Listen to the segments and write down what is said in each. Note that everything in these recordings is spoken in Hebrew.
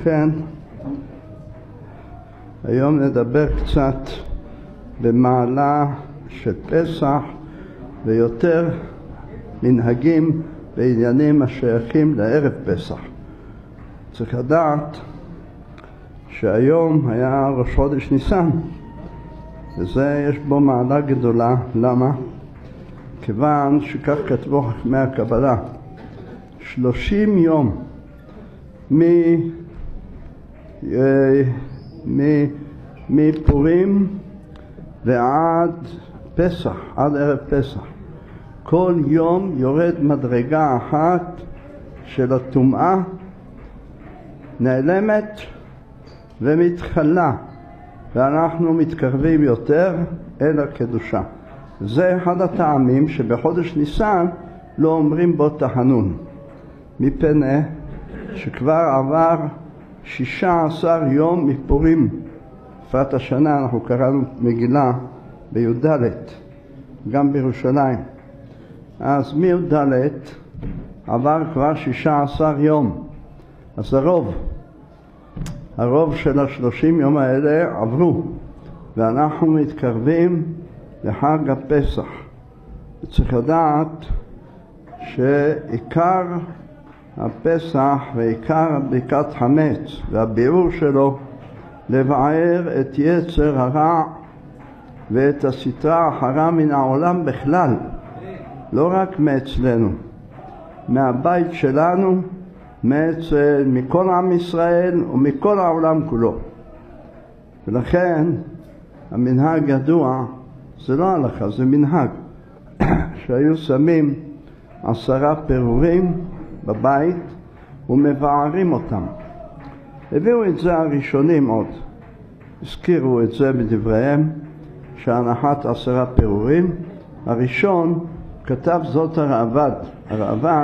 לכן היום נדבר קצת במעלה של פסח ויותר מנהגים ועניינים השייכים לערב פסח. צריך לדעת שהיום היה ראש חודש ניסן, וזה יש בו מעלה גדולה. למה? כיוון שכך כתבו חכמי הקבלה, 30 יום מפורים ועד פסח, עד ערב פסח, כל יום יורד מדרגה אחת של הטומאה, נעלמת ומתחלה, ואנחנו מתקרבים יותר אל הקדושה. זה אחד הטעמים שבחודש ניסן לא אומרים בו תחנון, מפני שכבר עבר 16 יום מפורים. בפרט השנה אנחנו קראנו מגילה בי"ד, גם בירושלים. אז מי"ד עבר כבר 16 יום. אז הרוב של 30 יום האלה עברו, ואנחנו מתקרבים לחג הפסח. צריך לדעת שעיקר הפסח ועיקר בדיקת חמץ והביאור שלו לבער את יצר הרע ואת הסטרה החרה מן העולם בכלל, לא רק מאצלנו, מהבית שלנו, מכל עם ישראל ומכל העולם כולו. ולכן המנהג ידוע, זה לא הלכה, זה מנהג, שהיו שמים 10 פירורים בבית ומבערים אותם. הביאו את זה הראשונים עוד, הזכירו את זה בדבריהם, שהנחת 10 פירורים. הראשון כתב זאת הרעב"ד. הרעב"ד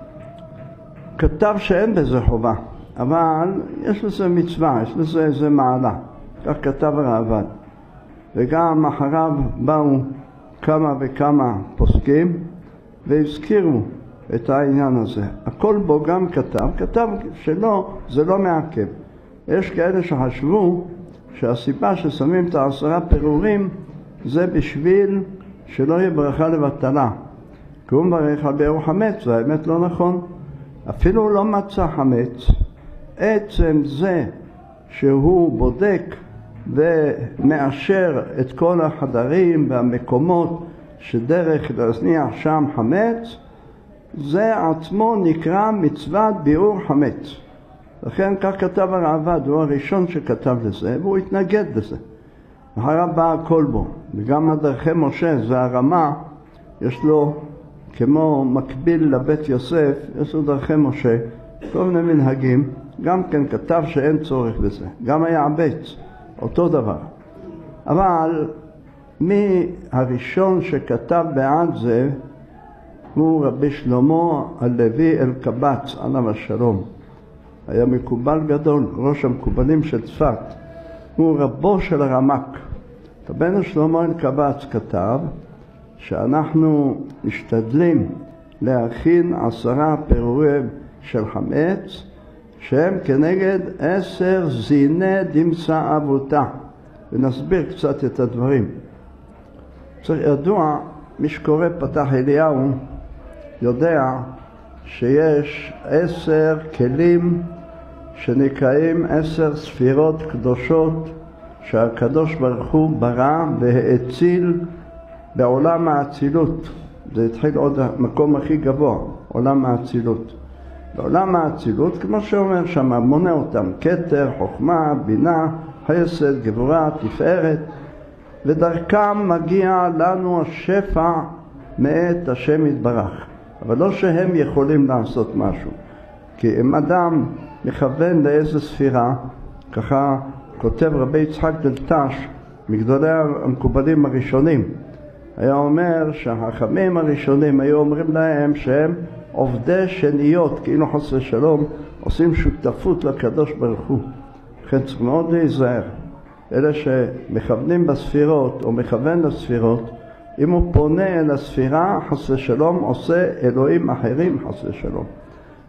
כתב שאין בזה חובה, אבל יש לזה מצווה, יש לזה איזה מעלה, כך כתב הרעב"ד. וגם אחריו באו כמה וכמה פוסקים והזכירו את העניין הזה. הכל בו גם כתב שלא, זה לא מעכב. יש כאלה שחשבו שהסיבה ששמים את 10 פירורים זה בשביל שלא יהיה ברכה לבטלה, כי הוא מברך על ביאור חמץ. זה האמת לא נכון. אפילו לא מצא חמץ, עצם זה שהוא בודק ומאשר את כל החדרים והמקומות שדרך להזניח שם חמץ, זה עצמו נקרא מצוות ביאור חמץ. לכן כך כתב הרעב"ד, הוא הראשון שכתב לזה, והוא התנגד לזה. אחריו בא הכל בו, וגם הדרכי משה, זה הרמה, יש לו כמו מקביל לבית יוסף, יש לו דרכי משה, כל מיני מנהגים, גם כן כתב שאין צורך בזה. גם היה הבית, אותו דבר. אבל מי הראשון שכתב בעד זה הוא רבי שלמה הלוי אלקבץ עליו השלום. היה מקובל גדול, ראש המקובלים של צפת. הוא רבו של הרמ"ק. רבנו שלמה אלקבץ כתב שאנחנו משתדלים להכין 10 פירורים של חמץ שהם כנגד 10 זיני דמצא אבותה. ונסביר קצת את הדברים. ידוע, מי שקורא פתח אליהו יודע שיש 10 כלים שנקראים 10 ספירות קדושות שהקדוש ברוך הוא ברא והאציל בעולם האצילות. זה התחיל עוד המקום הכי גבוה, עולם האצילות. בעולם האצילות, כמו שאומר שם, מונה אותם כתר, חוכמה, בינה, חסד, גבורה, תפארת, ודרכם מגיע לנו השפע מאת השם יתברך. אבל לא שהם יכולים לעשות משהו, כי אם אדם מכוון לאיזה ספירה, ככה כותב רבי יצחק דלתש, מגדולי המקובלים הראשונים, היה אומר שהחכמים הראשונים היו אומרים להם שהם עובדי שניות, כאילו חס ושלום עושים שותפות לקדוש ברוך הוא. לכן צריך מאוד להיזהר. אלה שמכוונים בספירות או מכוון לספירות, אם הוא פונה אל הספירה, חס ושלום עושה אלוהים אחרים, חס ושלום.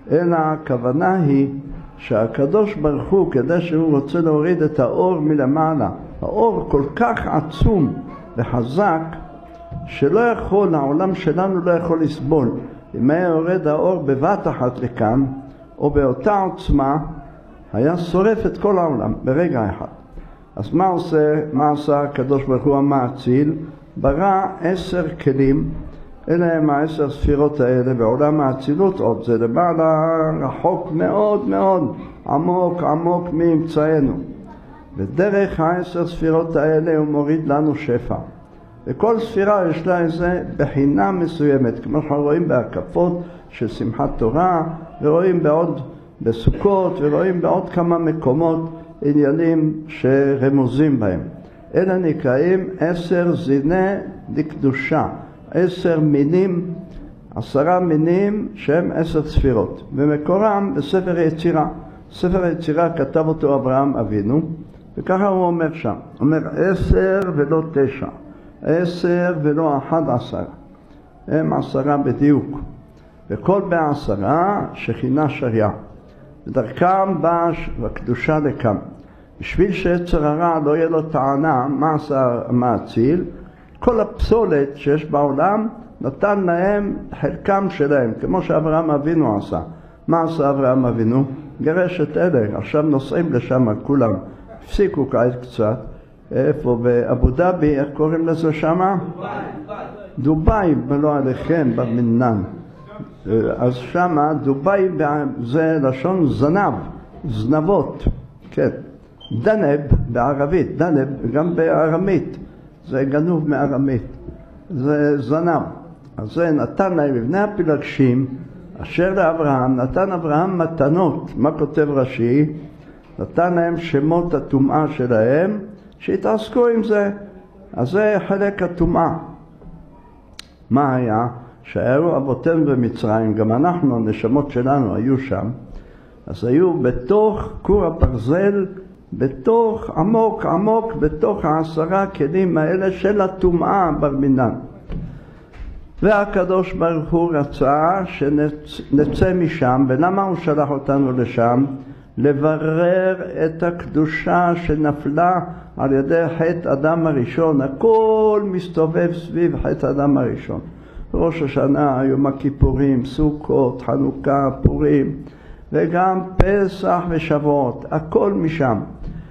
אלא הכוונה היא שהקדוש ברוך הוא, כדי שהוא רוצה להוריד את האור מלמעלה, האור כל כך עצום וחזק, שלא יכול, העולם שלנו לא יכול לסבול. אם היה יורד האור בבת אחת לכאן, או באותה עוצמה, היה שורף את כל העולם ברגע אחד. אז מה עשה הקדוש ברוך הוא המאציל? ברא 10 כלים, אלה הם 10 ספירות האלה, בעולם האצילות עוד זה למעלה רחוק מאוד מאוד, עמוק עמוק מאמצענו. ודרך 10 ספירות האלה הוא מוריד לנו שפע. וכל ספירה יש לה איזה בחינה מסוימת, כמו שאנחנו רואים בהקפות של שמחת תורה, ורואים בסוכות, ורואים בעוד כמה מקומות עניינים שרמוזים בהם. אלה נקראים 10 זיני לקדושה, 10 מינים, 10 מינים שהם 10 ספירות, ומקורם בספר יצירה. ספר היצירה כתב אותו אברהם אבינו, וככה הוא אומר שם, הוא אומר 10 ולא 9, 10 ולא 11, הם 10 בדיוק, וכל ב10 שכינה שריה, ודרכם באה הקדושה לכאן. בשביל שיצר הרע לא יהיה לו טענה, מה עשה המאציל? כל הפסולת שיש בעולם נתן להם חלקם שלהם, כמו שאברהם אבינו עשה. מה עשה אברהם אבינו? גרש את אלה, עכשיו נוסעים לשם כולם, הפסיקו קצת, איפה באבו דאבי, איך קוראים לזה שמה? דוביי, ולא עליכם, במנן. אז שמה דוביי זה לשון זנב, זנבות, כן. דנב בערבית, דנב גם בארמית, זה גנוב מארמית, זה זנב. אז זה נתן להם לבני הפילגשים, אשר לאברהם, נתן אברהם מתנות. מה כותב רש"י? נתן להם שמות הטומאה שלהם, שהתעסקו עם זה. אז זה חלק הטומאה. מה היה? שהיו אבותינו במצרים, גם אנחנו, הנשמות שלנו היו שם, אז היו בתוך כור הברזל, בתוך עמוק עמוק, בתוך 10 כלים האלה של הטומאה ברמינן. והקדוש ברוך הוא רצה שנצא משם, ולמה הוא שלח אותנו לשם? לברר את הקדושה שנפלה על ידי חטא אדם הראשון. הכל מסתובב סביב חטא אדם הראשון. ראש השנה, יום הכיפורים, סוכות, חנוכה, פורים, וגם פסח ושבועות, הכל משם.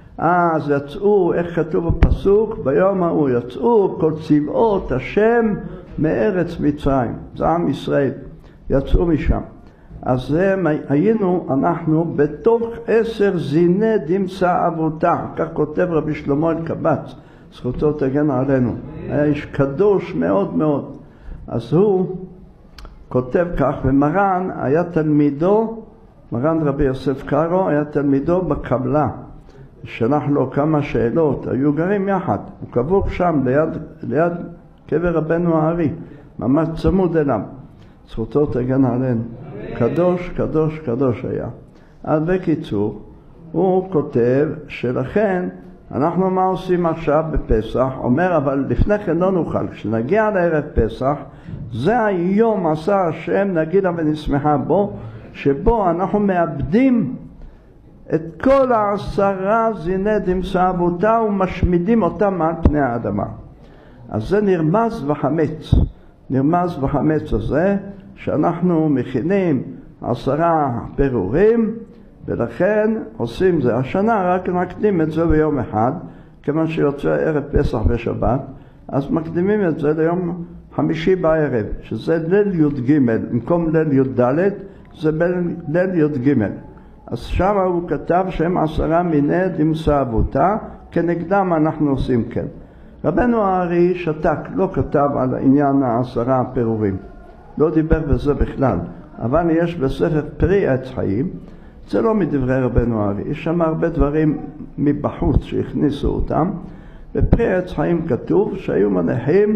אז יצאו, איך כתוב בפסוק, ביום ההוא יצאו כל צבאות השם מארץ מצרים. זה עם ישראל, יצאו משם. אז היינו אנחנו בתוך 10 זיני דמצא אבותה, כך כותב רבי שלמה אלקבץ, זכותו תגן עלינו. היה איש קדוש מאוד מאוד. אז הוא כותב כך, ומרן היה תלמידו, מרן רבי יוסף קארו היה תלמידו בקבלה, שלח לו כמה שאלות, היו גרים יחד, הוא קבור שם ליד קבר רבנו הארי, ממש צמוד אליו, זכותו תגן עלינו. קדוש, קדוש, קדוש היה. אז בקיצור, הוא כותב שלכן אנחנו מה עושים עכשיו בפסח? אומר, אבל לפני כן לא נוכל, כשנגיע לערב פסח, זה היום עשה השם נגילה ונשמחה בו, שבו אנחנו מאבדים את כל 10 זיני דמצא אבותה ומשמידים אותם על פני האדמה. אז זה נרמז וחמץ. נרמז וחמץ הזה שאנחנו מכינים 10 פירורים, ולכן עושים זה. השנה רק נקדים את זה ביום אחד, כיוון שיוצא ערב פסח ושבת, אז מקדימים את זה ליום חמישי בערב, שזה ליל י"ג, במקום ליל י"ד, זה ליל י"ג. אז שם הוא כתב שהם 10 מיני דמצא אבותה, כנגדם אנחנו עושים כן. רבנו הארי שתק, לא כתב על העניין 10 הפירורים, לא דיבר בזה בכלל, אבל יש בספר פרי עץ חיים, זה לא מדברי רבנו הארי, יש שם הרבה דברים מבחוץ שהכניסו אותם. בפרי עץ חיים כתוב שהיו מניחים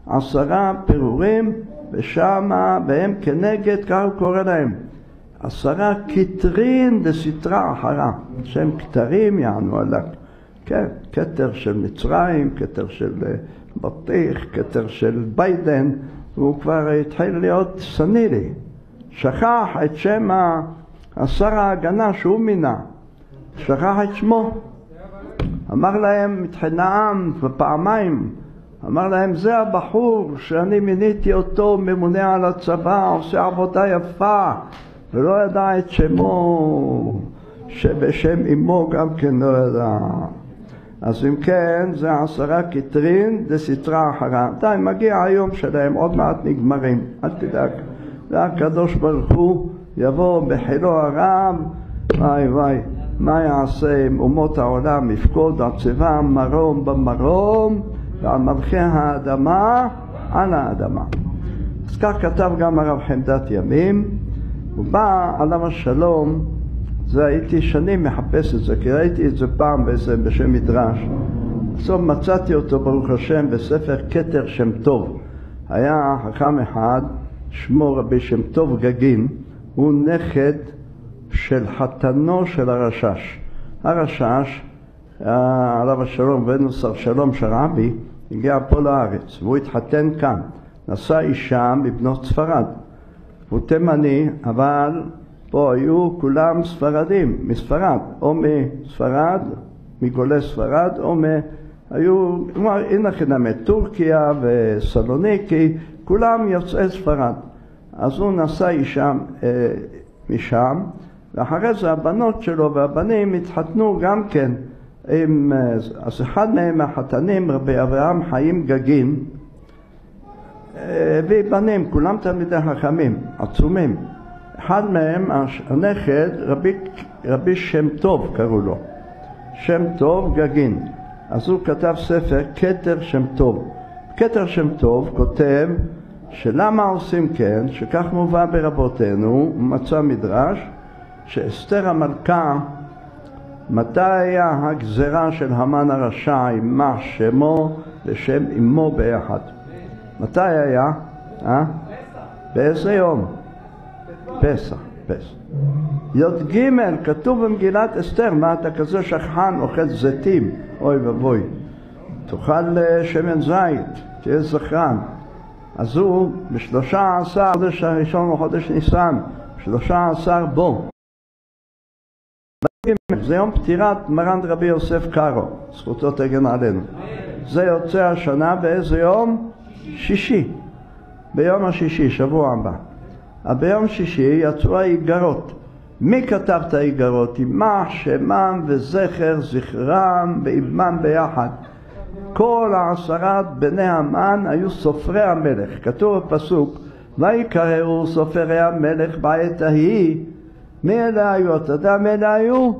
10 פירורים, ושמה והם כנגד, כך הוא קורא להם, 10 כתרין דסתרא אחרא, שהם כתרים יענו עליו, כן, כתר של מצרים, כתר של בטיח, כתר של ביידן, והוא כבר התחיל להיות סנילי, שכח את שם השר ההגנה שהוא מינה, שכח את שמו. אמר להם מתחנם ופעמיים, אמר להם זה הבחור שאני מיניתי אותו ממונה על הצבא, עושה עבודה יפה, ולא ידע את שמו, שבשם אמו גם כן לא ידע. אז אם כן, זה 10 קטרין דסתרא אחרא. די, מגיע היום שלהם, עוד מעט נגמרים, אל תדאג. והקדוש ברוך הוא יבוא בחילו הרב, וואי וואי, מה יעשה עם אומות העולם, יפקוד על צבאם מרום במרום, ועל מלכי האדמה על האדמה. אז כך כתב גם הרב חמדת ימים. הוא בא עליו השלום, זה הייתי שנים מחפש את זה, כי ראיתי את זה פעם בשם מדרש. בסוף מצאתי אותו ברוך השם בספר כתר שם טוב. היה חכם אחד, שמו רבי שם טוב גגין, הוא נכד של חתנו של הרשש. הרשש, עליו השלום ונוסר שלום שרעבי, הגיע פה לארץ, והוא התחתן כאן. נשא אישה מבנות ספרד. הוא תימני, אבל פה היו כולם ספרדים, מספרד, או מספרד, מגולי ספרד, או היו, הנה חינמי, טורקיה וסלוניקי, כולם יוצאי ספרד. אז הוא נשא אישה משם, ואחרי זה הבנות שלו והבנים התחתנו גם כן. אז אחד מהם החתנים, רבי אברהם חיים גגין, ובנים, כולם תלמידי חכמים, עצומים. אחד מהם, הנכד, רבי שם טוב קראו לו, שם טוב גגין. אז הוא כתב ספר כתר שם טוב. כתר שם טוב כותב שלמה עושים כן, שכך מובא ברבותינו, מצא מדרש, שאסתר המלכה, מתי היה הגזרה של המן הרשע עם שמו ושם אמו ביחד? מתי היה? באיזה יום? פסח. י"ג, כתוב במגילת אסתר, מה אתה כזה שכחן, אוכל זיתים, אוי ובוי, תאכל שמן זית, תהיה זכרן. אז הוא ב-13 חודש הראשון וחודש ניסן, 13 בו. זה יום פטירת מרן רבי יוסף קארו, זכותו תגן עלינו. זה יוצא השנה באיזה יום? שישי, ביום השישי, שבוע הבא. ביום שישי יצאו האיגרות. מי כתב את האיגרות? יימח שמם וזכר זכרם ועמם ביחד. כל 10 בני המן היו סופרי המלך. כתוב בפסוק, ויקראו סופרי המלך בעת ההיא. מי אלה היו? אתה יודע מי אלה היו?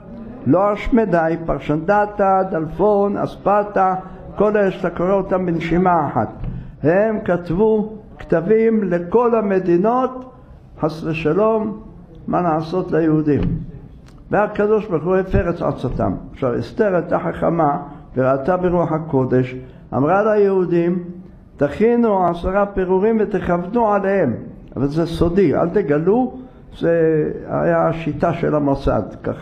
לא אשמדי, פרשנדתה, דלפון, אספתה, כל אלה שאתה קורא אותם בנשימה אחת. הם כתבו כתבים לכל המדינות, חס ושלום, מה לעשות ליהודים. והקדוש ברוך הוא הפר את עצתם. עכשיו אסתר הייתה חכמה וראתה ברוח הקודש, אמרה ליהודים, תכינו 10 פירורים ותכוונו עליהם. אבל זה סודי, אל תגלו, זה היה השיטה של המוסד, ככה.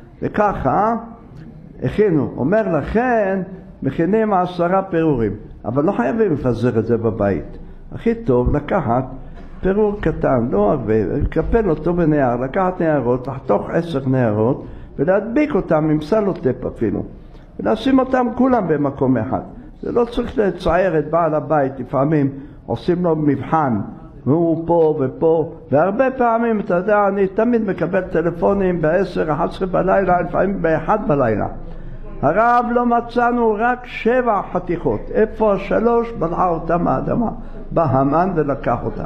וככה הכינו. אומר לכן, מכינים 10 פירורים. אבל לא חייבים לפזר את זה בבית. הכי טוב לקחת פירור קטן, לא הרבה, לקפל אותו בנייר, לקחת ניירות, לחתוך 10 ניירות, ולהדביק אותם עם סלוטפ אפילו. ולשים אותם כולם במקום אחד. זה לא צריך לצייר את בעל הבית, לפעמים עושים לו מבחן, והוא פה ופה, והרבה פעמים, אתה יודע, אני תמיד מקבל טלפונים ב-10, 11 בלילה, לפעמים ב-1 בלילה. הרב לא מצאנו רק 7 חתיכות. איפה 3? בלעה אותם האדמה. בא המן ולקח אותם.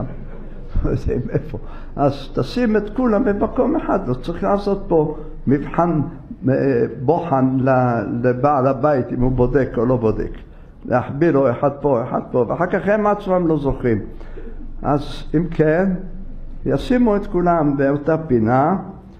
איפה? אז תשים את כולם במקום אחד. לא צריך לעשות פה מבחן בוחן לבעל הבית אם הוא בודק או לא בודק. להחביא לו אחד פה, אחד פה, ואחר כך הם עצמם לא זוכרים. אז אם כן, ישימו את כולם באותה פינה,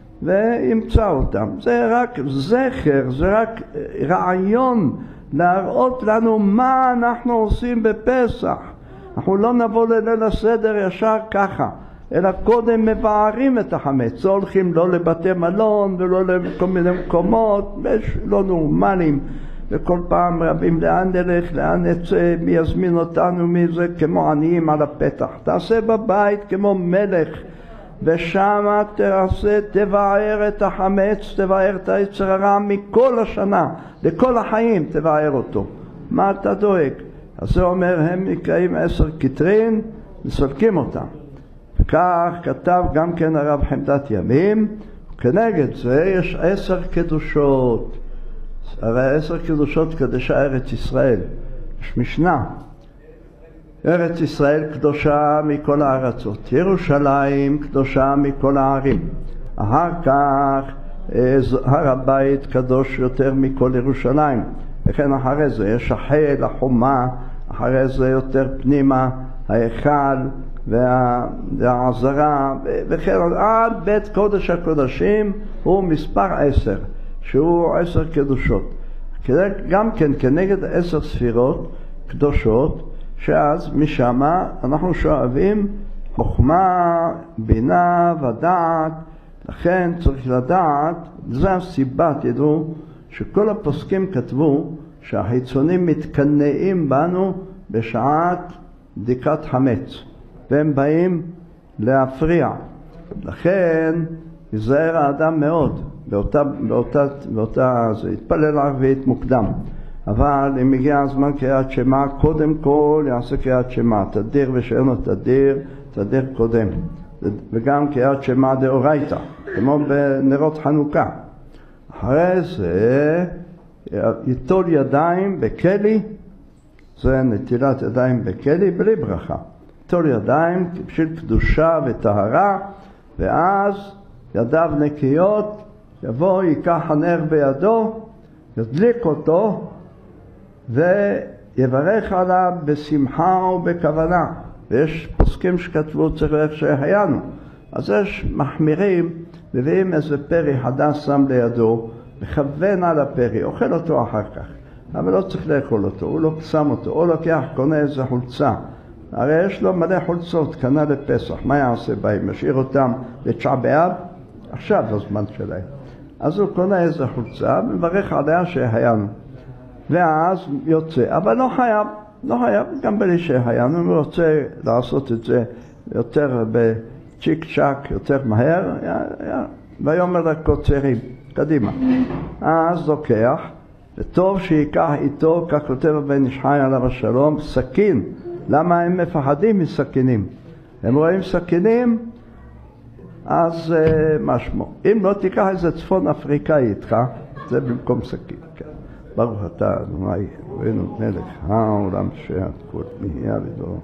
וימצא אותם. זה רק זכר, זה רק רעיון להראות לנו מה אנחנו עושים בפסח. אנחנו לא נבוא לליל הסדר ישר ככה, אלא קודם מבערים את החמץ. לא הולכים לא לבתי מלון ולא לכל מיני מקומות, לא נורמליים. וכל פעם רבים לאן נלך, לאן נצא, מי יזמין אותנו, מי זה, כמו עניים על הפתח. תעשה בבית כמו מלך, ושם תעשה, תבער את החמץ, תבער את היצר הרע מכל השנה, לכל החיים תבער אותו. מה אתה דואג? אז זה אומר, הם נקראים 10 כתרים, מסלקים אותם. כך כתב גם כן הרב חמדת ימים, כנגד זה יש 10 קדושות. הרי 10 קדושות קדשה ארץ ישראל. יש משנה. ארץ ישראל קדושה מכל הארצות. ירושלים קדושה מכל הערים. אחר כך הר הבית קדוש יותר מכל ירושלים. וכן אחרי זה יש החיל, החומה, אחרי זה יותר פנימה, ההיכל והעזרה, וכן עד בית קודש הקודשים הוא מספר 10, שהוא 10 קדושות. גם כן כנגד 10 ספירות קדושות, שאז משם אנחנו שואבים חוכמה, בינה ודעת. לכן צריך לדעת, זו הסיבה, תדעו, שכל הפוסקים כתבו שהחיצונים מתקנאים בנו בשעת בדיקת חמץ, והם באים להפריע. לכן יזהר האדם מאוד, באותה זה יתפלל ערבית מוקדם. אבל אם הגיע הזמן קריאת שמע, קודם כל יעשה קריאת שמע, תדיר ושאין לו תדיר קודם. וגם קריאת שמע דאורייתא, כמו בנרות חנוכה. אחרי זה ייטול ידיים בכלי, זה נטילת ידיים בכלי בלי ברכה. ייטול ידיים בשביל קדושה וטהרה, ואז ידיו נקיות, יבוא, ייקח הנר בידו, ידליק אותו, ויברך עליו בשמחה ובכוונה. ויש פוסקים שכתבו צריך איך שהיינו. אז יש מחמירים, מביאים איזה פרי חדש שם לידו, מכוון על הפרי, אוכל אותו אחר כך. אבל לא צריך לאכול אותו, הוא לא שם אותו, או לוקח, קונה איזה חולצה. הרי יש לו מלא חולצות, קנה לפסח, מה יעשה בהם? משאיר אותם לתשעה באב? עכשיו זה הזמן שלהם. אז הוא קונה איזה חולצה, מברך עליה שהיינו. ואז יוצא, אבל לא חייב, גם בלי שהיינו, הוא רוצה לעשות את זה יותר בצ'יק צ'ק, יותר מהר, ויאמר לקוצרים, קדימה. אז לוקח, וטוב שיקח איתו, כך כותב הבן איש חי עליו השלום, סכין. למה הם מפחדים מסכינים? הם רואים סכינים, אז מה שמו? אם לא תיקח איזה צפון אפריקאי איתך, זה במקום סכין. כן. ברוך אתה, אדוני, אלוהינו מלך העולם שהכל נהיה לדור.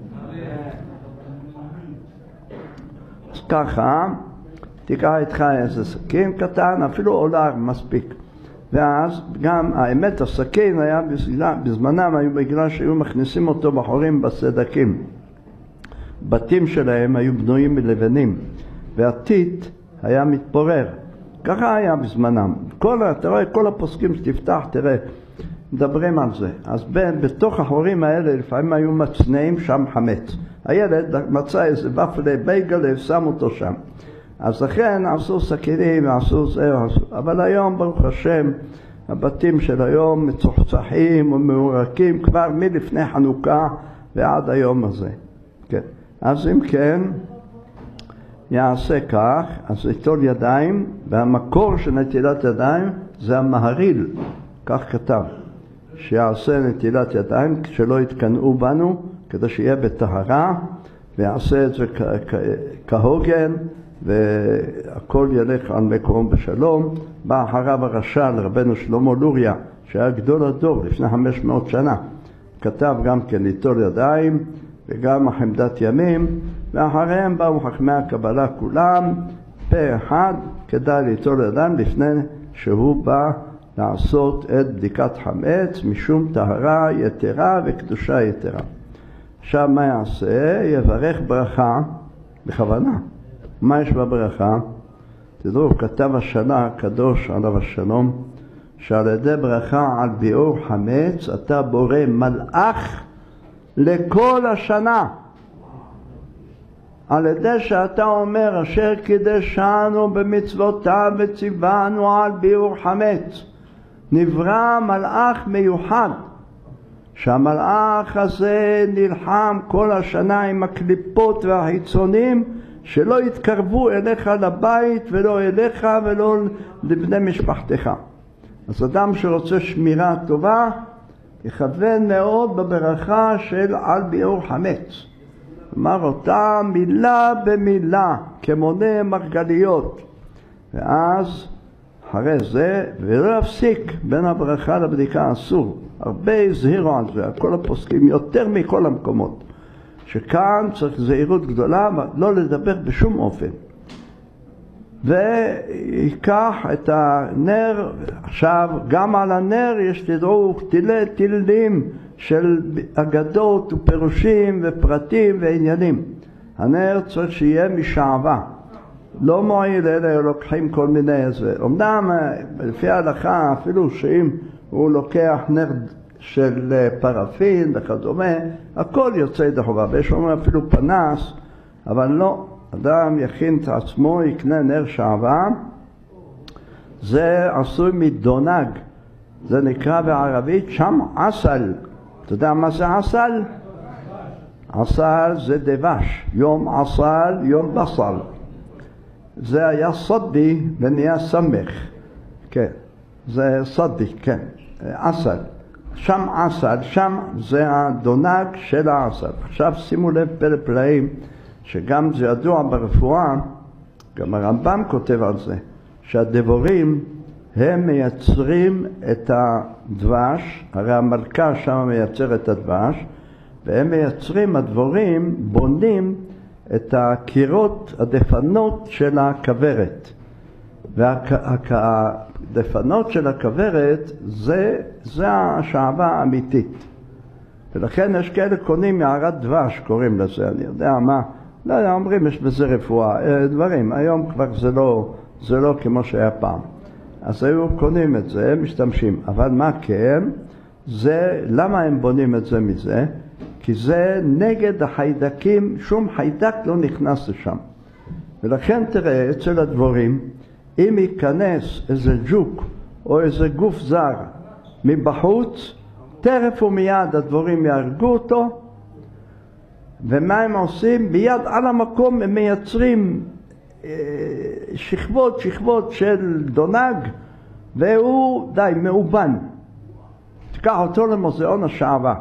אז ככה, תיקח איתך איזה סכין קטן, אפילו עולר מספיק. ואז גם האמת, הסכין היה בזמנם, היו בגלל שהיו מכניסים אותו בחורים בסדקים. בתים שלהם היו בנויים מלבנים, והטיט היה מתפורר. ככה היה בזמנם. אתה רואה, כל הפוסקים שתפתח, תראה, מדברים על זה. אז בתוך החורים האלה לפעמים היו מצנעים שם חמץ. הילד מצא איזה ופלה בייגל ושם אותו שם. אז לכן עשו סכינים, עשו זה, אבל היום ברוך השם, הבתים של היום מצוחצחים ומאורקים כבר מלפני חנוכה ועד היום הזה. כן. אז אם כן, יעשה כך, אז ייטול ידיים, והמקור של נטילת ידיים זה המהריל, כך כתב, שיעשה נטילת ידיים שלא יתקנאו בנו, כדי שיהיה בטהרה, ויעשה את זה כהוגן, והכל ילך על מקום בשלום. בא אחריו הרש"ל, רבנו שלמה לוריה, שהיה גדול הדור לפני 500 שנה, כתב גם כן ליטול ידיים, וגם חמדת ימים, ואחריהם באו חכמי הקבלה כולם, פה אחד, כדאי ליטול ידיים לפני שהוא בא לעשות את בדיקת חמץ, משום טהרה יתרה וקדושה יתרה. עכשיו מה יעשה? יברך ברכה בכוונה. מה יש בברכה? תדעו, כתב השנה הקדוש עליו השלום, שעל ידי ברכה על ביעור חמץ אתה בורא מלאך לכל השנה. על ידי שאתה אומר אשר קידשנו במצוותיו וציוונו על ביעור חמץ, נברא מלאך מיוחד, שהמלאך הזה נלחם כל השנה עם הקליפות והחיצונים שלא יתקרבו אליך לבית ולא אליך ולא לבני משפחתך. אז אדם שרוצה שמירה טובה, יכוון מאוד בברכה של על ביעור חמץ. אמר אותה מילה במילה, כמונה מרגליות. ואז אחרי זה, ולא להפסיק בין הברכה לבדיקה אסור. הרבה הזהירו על זה, כל הפוסקים, יותר מכל המקומות. שכאן צריך זהירות גדולה, לא לדבר בשום אופן. ויקח את הנר, עכשיו גם על הנר יש תדעו תלדים של אגדות ופירושים ופרטים ועניינים. הנר צריך שיהיה משעבה. לא מועיל אלה לוקחים כל מיני איזה. אמנם לפי ההלכה אפילו שאם הוא לוקח נר של פרפין וכדומה, הכל יוצא ידי חובה. ויש אומר אפילו פנס, אבל לא. אדם יכין את עצמו, יקנה נר שעבה, זה עשוי מדונג, זה נקרא בערבית שם עסל. אתה יודע מה זה עסל? עסל זה דבש, יום עסל, יום בסל. זה היה סודי ונהיה סמך, כן, זה סודי, כן, עסל. שם עסל, שם זה הדונג של העסל. עכשיו שימו לב פלא פלאים, שגם זה ידוע ברפואה, גם הרמב"ם כותב על זה, שהדבורים הם מייצרים את הדבש, הרי המלכה שם מייצר את הדבש, והם מייצרים, הדבורים בונים את הקירות, הדפנות של הכברת. והדפנות של הכברת זה השעבה האמיתית. ולכן יש כאלה קונים מערת דבש, קוראים לזה, אני יודע מה, לא יודע, אומרים יש בזה רפואה, דברים, היום כבר זה לא כמו שהיה פעם. אז היו קונים את זה, משתמשים, אבל מה כן? זה, למה הם בונים את זה מזה? כי זה נגד החיידקים, שום חיידק לא נכנס לשם. ולכן תראה, אצל הדבורים, אם ייכנס איזה ג'וק או איזה גוף זר מבחוץ, טרף ומיד הדבורים יהרגו אותו. ומה הם עושים? מיד על המקום הם מייצרים שכבות של דונג, והוא די מאובן. תיקח אותו למוזיאון השעבה.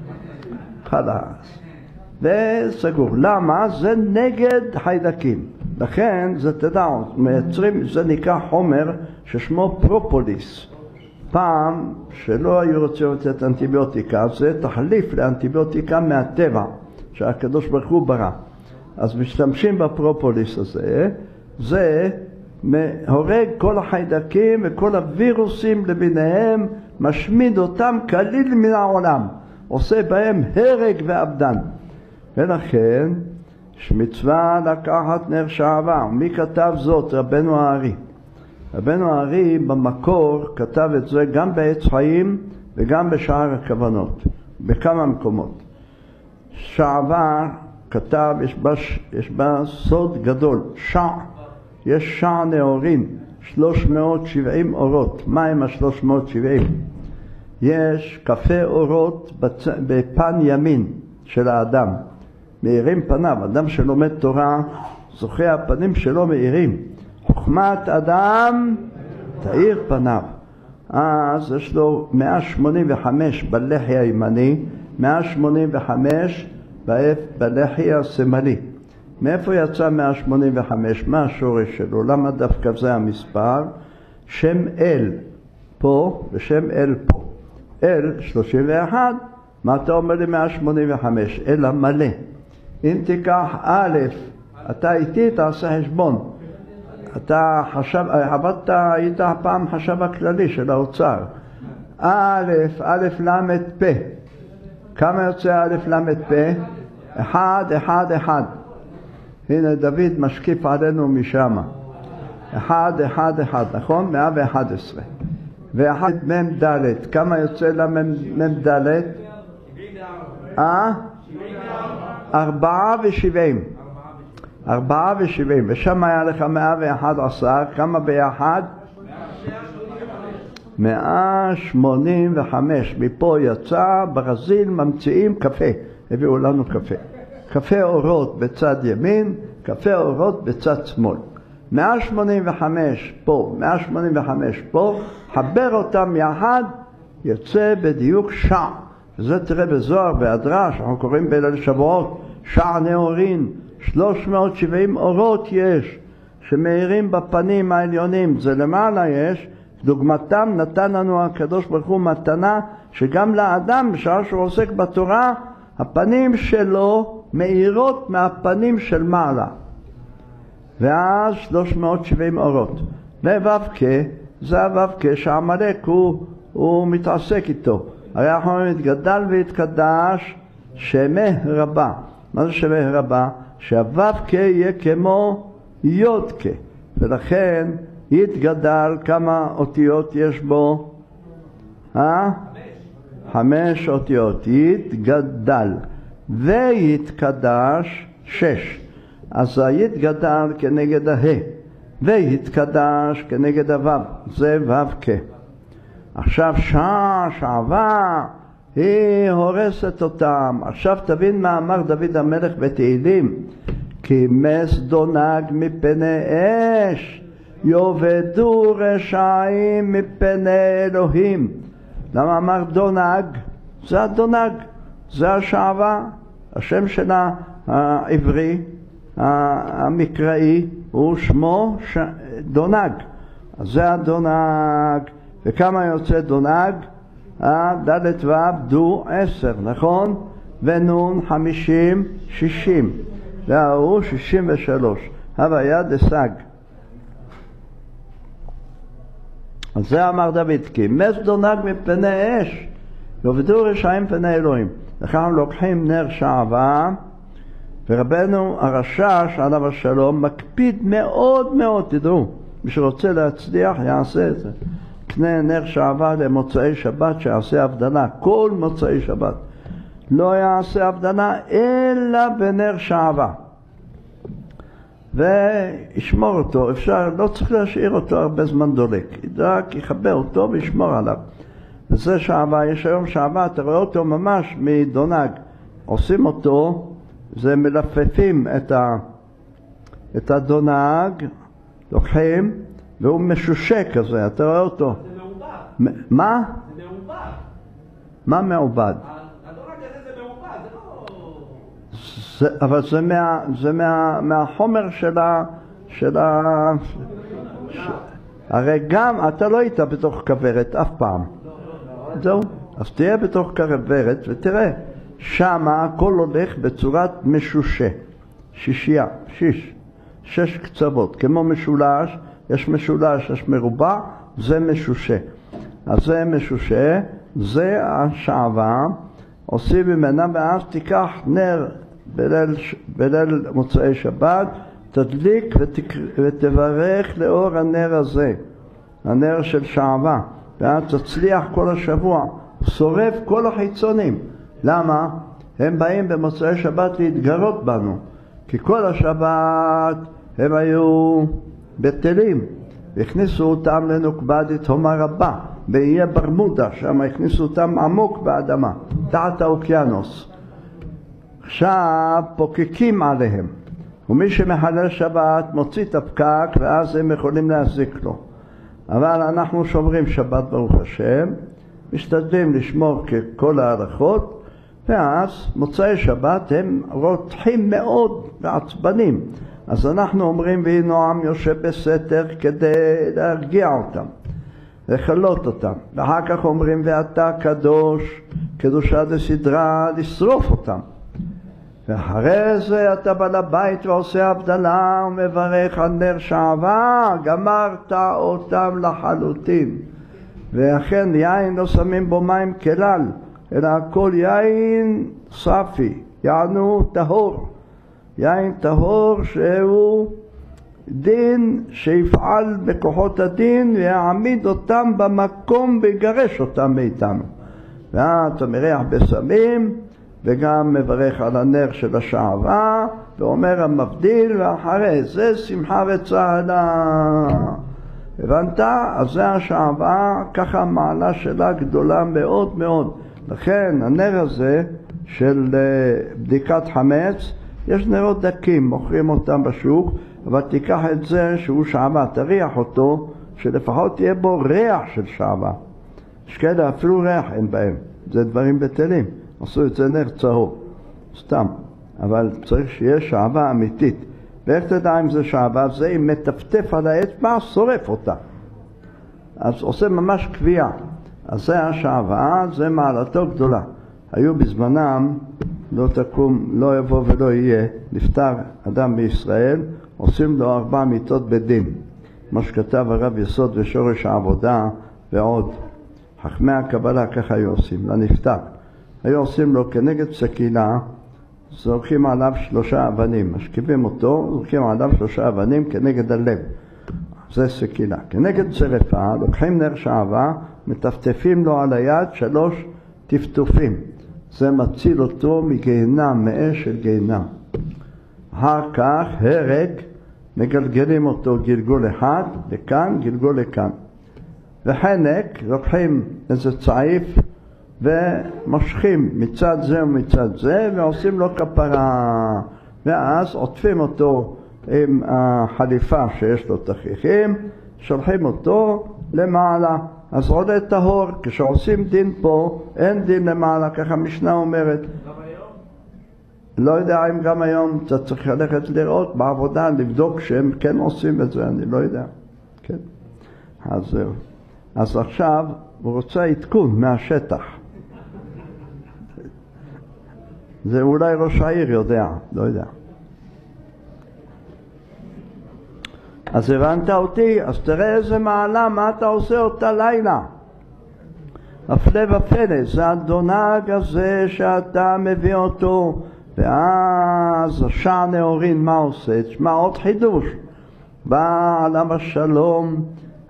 חלאס. וסגור. למה? זה נגד חיידקים. לכן זה תדעו, מייצרים, זה נקרא חומר ששמו פרופוליס. פעם שלא היו רוצים לתת אנטיביוטיקה, זה תחליף לאנטיביוטיקה מהטבע שהקדוש ברוך הוא ברא. אז משתמשים בפרופוליס הזה, זה הורג כל החיידקים וכל הווירוסים למיניהם, משמיד אותם כליל מן העולם, עושה בהם הרג ואבדן. ולכן יש מצווה לקחת נר שעבה. ומי כתב זאת? רבנו הארי. רבנו הארי במקור כתב את זה גם בעץ חיים וגם בשער הכוונות, בכמה מקומות. שעבה כתב, יש בה סוד גדול, יש שע נאורים, 370 אורות. מה הם ה-370? יש קפה אורות בפן ימין של האדם, מאירים פניו. אדם שלומד תורה, זוכה הפנים שלו מאירים. חוכמת אדם תאיר פניו. אז יש לו 185 בלחי הימני, 185 בלחי השמאלי. מאיפה יצא 185? מה השורש שלו? למה דווקא זה המספר? שם אל פה ושם אל פה. אל 31, מה אתה אומר לי 185? אל המלא. אם תיקח א', אתה איתי תעשה חשבון. אתה עבדת, היית פעם חשב הכללי של האוצר. א' למד פה. כמה יוצא א' למד פה? 1, 1, 1. הנה דוד משקיף עלינו משם. 1, 1, 1, נכון? 111. ואחד מם ד', כמה יוצא למם ד'? 470. 470, ושם היה לך 111, כמה ביחד? 185. מפה יצא, ברזיל ממציאים קפה, הביאו לנו קפה. קפה אורות בצד ימין קפה אורות בצד שמאל. 185 פה, 185 פה, חבר אותם יחד, יוצא בדיוק שעה. וזה תראה בזוהר, בהדרש, אנחנו קוראים בליל שבועות, שעה נאורין, 370 אורות יש, שמאירים בפנים העליונים, זה למעלה יש, דוגמתם נתן לנו הקדוש ברוך הוא מתנה, שגם לאדם, בשעה שהוא עוסק בתורה, הפנים שלו מאירות מהפנים של מעלה. ואז 370 אורות. וווקה, זה הווקה שהעמלק הוא מתעסק איתו. הרי אנחנו אומרים, התגדל והתקדש שמה רבה. מה זה שמה רבה? שהווקה יהיה כמו יודקה. ולכן יתגדל, כמה אותיות יש בו? 5 אותיות. יתגדל. ויתקדש 6. אז היתגדל כנגד הה. ויתקדש כנגד הוו. זה ווקה. עכשיו שעבה היא הורסת אותם. עכשיו תבין מה אמר דוד המלך בתהילים. כי מס דונג מפני אש, יובדו רשעים מפני אלוהים. למה אמר דונג? זה הדונג, זה השעבה. השם שלה העברי, המקראי, הוא שמו דונג. אז זה הדונג. וכמה יוצא דונג? ד' ו' דו 10, נכון? ונון 50, 60. והוא 63. הוויה דסג. אז זה אמר דוד, כי מס דונג מפני אש, יובדו רשעים מפני אלוהים. לכן לוקחים נר שעבה, ורבנו הרש"ש עליו השלום מקפיד מאוד מאוד, תדעו, מי שרוצה להצליח יעשה את זה. קנה נר שעבה למוצאי שבת, שיעשה הבדלה כל מוצאי שבת. לא יעשה הבדלה אלא בנר שעבה. וישמור אותו, אפשר, לא צריך להשאיר אותו הרבה זמן דולק. רק יחבר אותו וישמור עליו. וזה שעבה, יש היום שעבה, אתה רואה אותו ממש מדונג. עושים אותו, זה מלפפים את הדונג, לוקחים, והוא משושה כזה, אתה רואה אותו. זה מעובד. מה? זה מעובד. מה מעובד? הדונג הזה זה מעובד, זה לא... אבל זה מהחומר של הרי גם אתה לא היית בתוך כברת אף פעם. זהו, אז תהיה בתוך כברת ותראה, שמה הכל הולך בצורת משושה, שישייה, 6 קצוות, כמו משולש, יש משולש, יש מרובע, זה משושה. אז זה משושה, זה השעבה, עושים ממנה, ואז תיקח נר בליל מוצאי שבת, תדליק ותברך לאור הנר הזה, הנר של שעבה, ואז תצליח כל השבוע, שורף כל החיצונים. למה? הם באים במוצאי שבת להתגרות בנו, כי כל השבת הם היו בטלים, והכניסו אותם לנוקבדית הומה רבה, באיי ברמודה, שם הכניסו אותם עמוק באדמה, תחת האוקיינוס. עכשיו פוקקים עליהם, ומי שמחלל שבת מוציא את הפקק, ואז הם יכולים להזיק לו. אבל אנחנו שומרים שבת ברוך השם, משתדלים לשמור ככל ההלכות, ואז מוצאי שבת הם רותחים מאוד ועצבנים. אז אנחנו אומרים, והיא נועם יושב בסתר כדי להרגיע אותם, לחלות אותם. ואחר כך אומרים, ואתה קדוש, קדושה דסדרה, לשרוף אותם. ואחרי זה אתה בא לבית ועושה הבדלה ומברך על נר שעבה, גמרת אותם לחלוטין. ואכן יין לא שמים בו מים כלל, אלא הכל יין ספי, יענו טהור. יין טהור שהוא דין שיפעל בכוחות הדין ויעמיד אותם במקום ויגרש אותם מאיתנו. ואתה מריח בסמים וגם מברך על הנר של השעבה ואומר המבדיל, ואחרי זה שמחה וצהלה. הבנת? אז זה השעבה, ככה המעלה שלה גדולה מאוד מאוד. לכן הנר הזה של בדיקת חמץ, יש נרות דקים, מוכרים אותם בשוק, אבל תיקח את זה שהוא שעבה, תריח אותו, שלפחות תהיה בו ריח של שעבה. יש כאלה אפילו ריח אין בהם, זה דברים בטלים, עשו את זה נר צהוב, סתם, אבל צריך שיהיה שעבה אמיתית. ואיך תדע אם זה שעבה? זה אם מטפטף על האצבע, שורף אותה. אז עושה ממש קביעה. אז זה השעבה, זה מעלתו גדולה. היו בזמנם, לא תקום, לא יבוא ולא יהיה, נפטר אדם בישראל, עושים לו 4 מיתות בדין. מה שכתב הרב יסוד ושורש העבודה ועוד. חכמי הקבלה ככה היו עושים, לנפטר. היו עושים לו כנגד סקילה, זורקים עליו 3 אבנים, משכיבים אותו, זורקים עליו 3 אבנים כנגד הלב. זה סקילה. כנגד שרפה, לוקחים נר שעבה, מטפטפים לו על היד 3 טפטופים. זה מציל אותו מגיהנם, מאש של גיהנם. אחר כך, הרג, מגלגלים אותו גלגול אחד, לכאן, גלגול לכאן. וחנק, לוקחים איזה צעיף, ומשכים מצד זה ומצד זה, ועושים לו כפרה. ואז עוטפים אותו עם החליפה שיש לו תכריכים, שולחים אותו למעלה. אז עולה טהור, כשעושים דין פה, אין דין למעלה, ככה המשנה אומרת. גם היום? לא יודע אם גם היום אתה צריך ללכת לראות בעבודה, לבדוק שהם כן עושים את זה, אני לא יודע. כן. אז זהו. אז עכשיו הוא רוצה עדכון מהשטח. זה אולי ראש העיר יודע, לא יודע. אז הבנת אותי, אז תראה איזה מעלה, מה אתה עושה אותה לילה. הפלא ופלא, זה הדונג הזה שאתה מביא אותו, ואז השער נאורין מה עושה? תשמע עוד חידוש. בא עליו השלום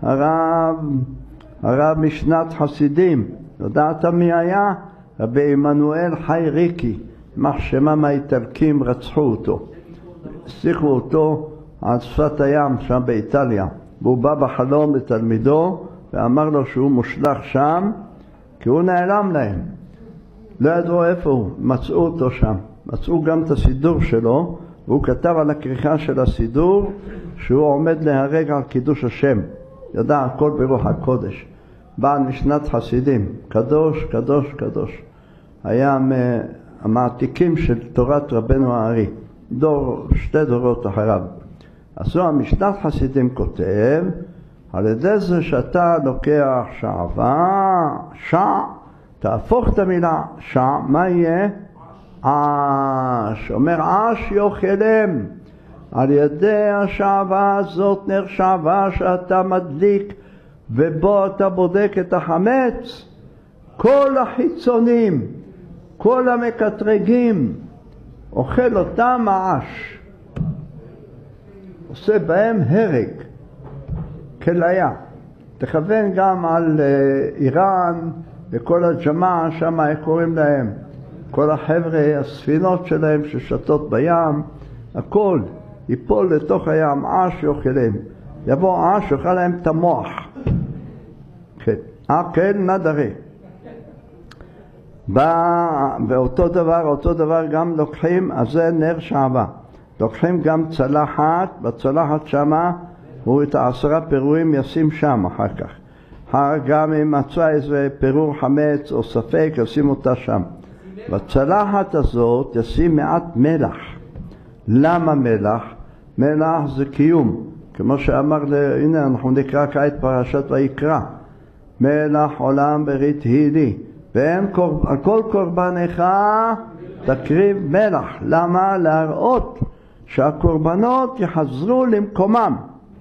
הרב משנת חסידים, יודעת מי היה? רבי עמנואל חי ריקי, מחשמם האיטלקים רצחו אותו, השיחו אותו על שפת הים שם באיטליה, והוא בא בחלום לתלמידו ואמר לו שהוא מושלח שם, כי הוא נעלם להם, לא ידעו איפה הוא, מצאו אותו שם, מצאו גם את הסידור שלו, והוא כתב על הכריכה של הסידור שהוא עומד להרג על קידוש השם, ידע הכל ברוח הקודש, בעל משנת חסידים, קדוש קדוש קדוש, היה המעתיקים של תורת רבנו הארי, 2 דורות אחריו. אז הוא המשנת חסידים כותב, על ידי זה שאתה לוקח שעבה, תהפוך את המילה מה יהיה? עש. אומר עש יאכלם. על ידי השעבה הזאת, נר שעבה שאתה מדליק ובו אתה בודק את החמץ, כל החיצונים, כל המקטרגים, אוכל אותם העש, עושה בהם הרג, כליה. תכוון גם על איראן וכל הג'מאעה שם, איך קוראים להם? כל החבר'ה, הספינות שלהם ששתות בים, הכל ייפול לתוך הים, עש יאכלם. יבוא עש, יאכל להם את המוח. כן, כן נדרי. ואותו דבר גם לוקחים, אז זה נר שעבה. לוקחים גם צלחת, בצלחת שמה, הוא את 10 פירורים ישים שם אחר כך. גם אם מצא איזה פירור חמץ או ספק, ישים אותה שם. בצלחת הזאת ישים מעט מלח. למה מלח? מלח זה קיום. כמו שאמר, הנה אנחנו נקרא כעת פרשת ויקרא. מלח עולם ברית היא לי. ואין על כל קורבנך תקריב מלח. למה? להראות שהקורבנות יחזרו למקומם.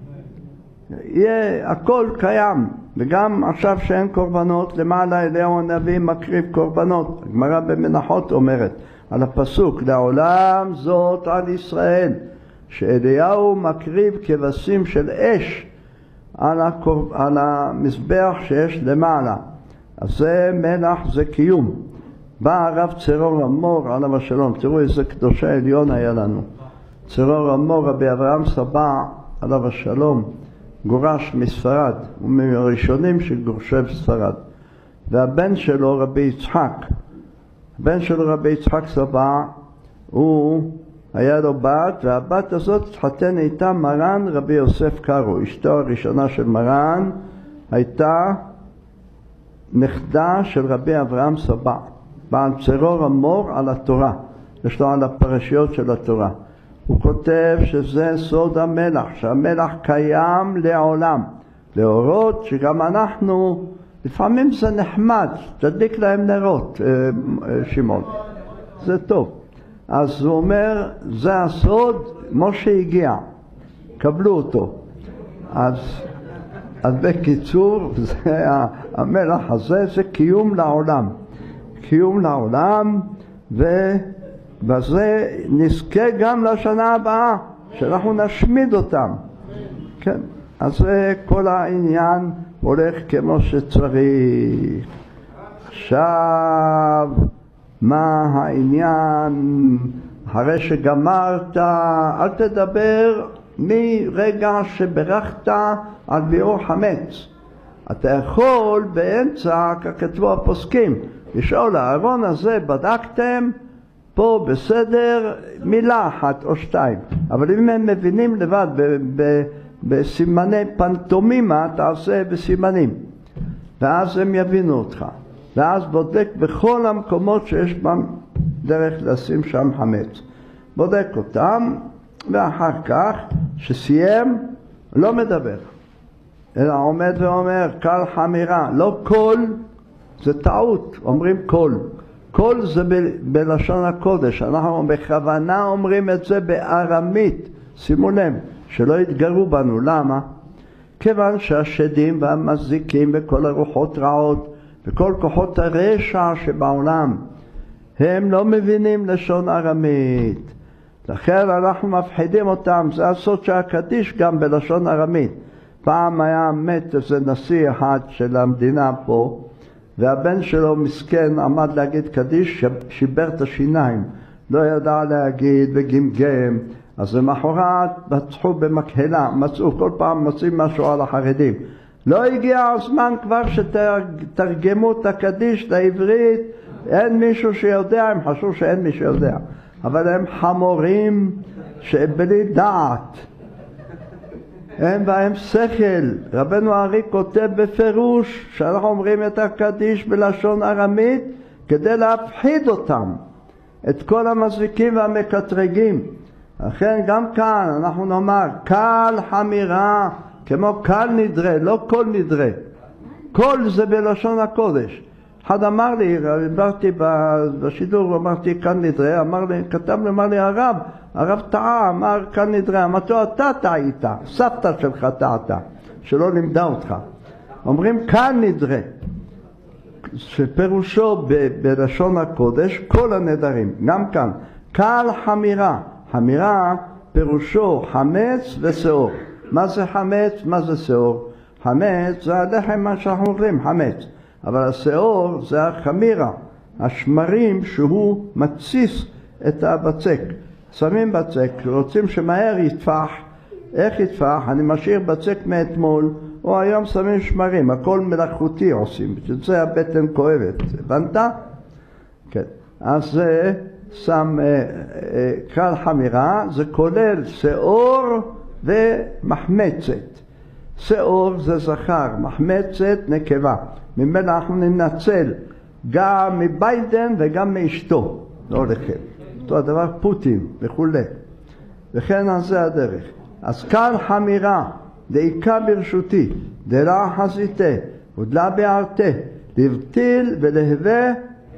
יהיה הכל קיים. וגם עכשיו שאין קורבנות, למעלה אליהו הנביא מקריב קורבנות. הגמרא במנחות אומרת על הפסוק, לעולם זאת על ישראל, שאליהו מקריב כבשים של אש על המזבח שיש למעלה. אז זה מלח, זה קיום. בא הרב צרור אמור עליו השלום, תראו איזה קדושה עליון היה לנו. צרור אמור, רבי אברהם סבא עליו השלום, גורש מספרד, הוא מהראשונים שגורשי בספרד. והבן שלו רבי יצחק, הבן שלו רבי יצחק סבא, הוא היה לו בת, והבת הזאת התחתן איתה מרן רבי יוסף קארו. אשתו הראשונה של מרן הייתה נכדה של רבי אברהם סבא, בעל צרור המור על התורה, יש לו על הפרשיות של התורה. הוא כותב שזה סוד המלח, שהמלח קיים לעולם, להורות שגם אנחנו, לפעמים זה נחמד, תדליק להם נרות, שמעון, זה טוב. אז הוא אומר, זה הסוד, משה הגיע, קבלו אותו. אז בקיצור, זה המלח הזה, זה קיום לעולם. קיום לעולם, ובזה נזכה גם לשנה הבאה, שאנחנו נשמיד אותם. כן, אז זה כל העניין הולך כמו שצריך. עכשיו, מה העניין? אחרי שגמרת, אל תדבר מרגע שברכת על ביעור חמץ. אתה יכול באמצע, ככתבו הפוסקים, לשאול, הארון הזה בדקתם? פה בסדר מילה אחת או שתיים. אבל אם הם מבינים לבד בסימני פנטומימה, תעשה בסימנים. ואז הם יבינו אותך. ואז בודק בכל המקומות שיש בהם דרך לשים שם חמץ. בודק אותם, ואחר כך, שסיים, לא מדבר. אלא עומד ואומר, קל חמירה, לא קול, זה טעות, אומרים קול. קול זה בלשון הקודש, אנחנו בכוונה אומרים את זה בארמית, שימו לב, שלא יתגרו בנו, למה? כיוון שהשדים והמזיקים וכל הרוחות רעות, וכל כוחות הרשע שבעולם, הם לא מבינים לשון ארמית. לכן אנחנו מפחידים אותם, זה הסוד שהקדיש גם בלשון ארמית. פעם היה מת איזה נשיא אחד של המדינה פה, והבן שלו מסכן עמד להגיד קדיש, שיבר את השיניים, לא ידע להגיד וגמגם. אז למחרת בצחו במקהלה, מצאו, כל פעם מוצאים משהו על החרדים. לא הגיע הזמן כבר שתרגמו את הקדיש לעברית, אין מישהו שיודע, הם חשבו שאין מי שיודע. אבל הם חמורים שבלי דעת. אין בהם שכל. רבנו הארי כותב בפירוש שאנחנו אומרים את הקדיש בלשון ארמית כדי להפחיד אותם, את כל המזיקים והמקטרגים. לכן גם כאן אנחנו נאמר קל חמירה כמו קל נדרה, לא כל נדרה. כל זה בלשון הקודש. אחד אמר לי, דיברתי בשידור, אמרתי כאן נדרה, אמר לי הרב טעה, אמר כאן נדרה, אמרתי אתה טעית, סבתא שלך טעתה, שלא לימדה אותך. אומרים כאן נדרה, שפירושו בלשון הקודש כל הנדרים, גם כאן. קל חמירה, חמירה פירושו חמץ ושאור. מה זה חמץ? מה זה שאור? חמץ זה הלחם, מה שאנחנו אומרים, חמץ. אבל השאור זה החמירה, השמרים שהוא מתסיס את הבצק. שמים בצק, רוצים שמהר יתפח. איך יתפח? אני משאיר בצק מאתמול, או היום שמים שמרים, הכל מלאכותי עושים, שזה הבטן כואבת. הבנת? כן. אז זה שם קל חמירה, זה כולל שאור ומחמצת. שאור זה זכר, מחמצת נקבה. ממנה אנחנו ננצל גם מביידן וגם מאשתו, לא לכם. אותו הדבר פוטין וכו'. וכן על זה הדרך. אז קל חמירה, דעיקה ברשותי, דרע חזיתה, ודלה בערתה, לבטיל ולהווה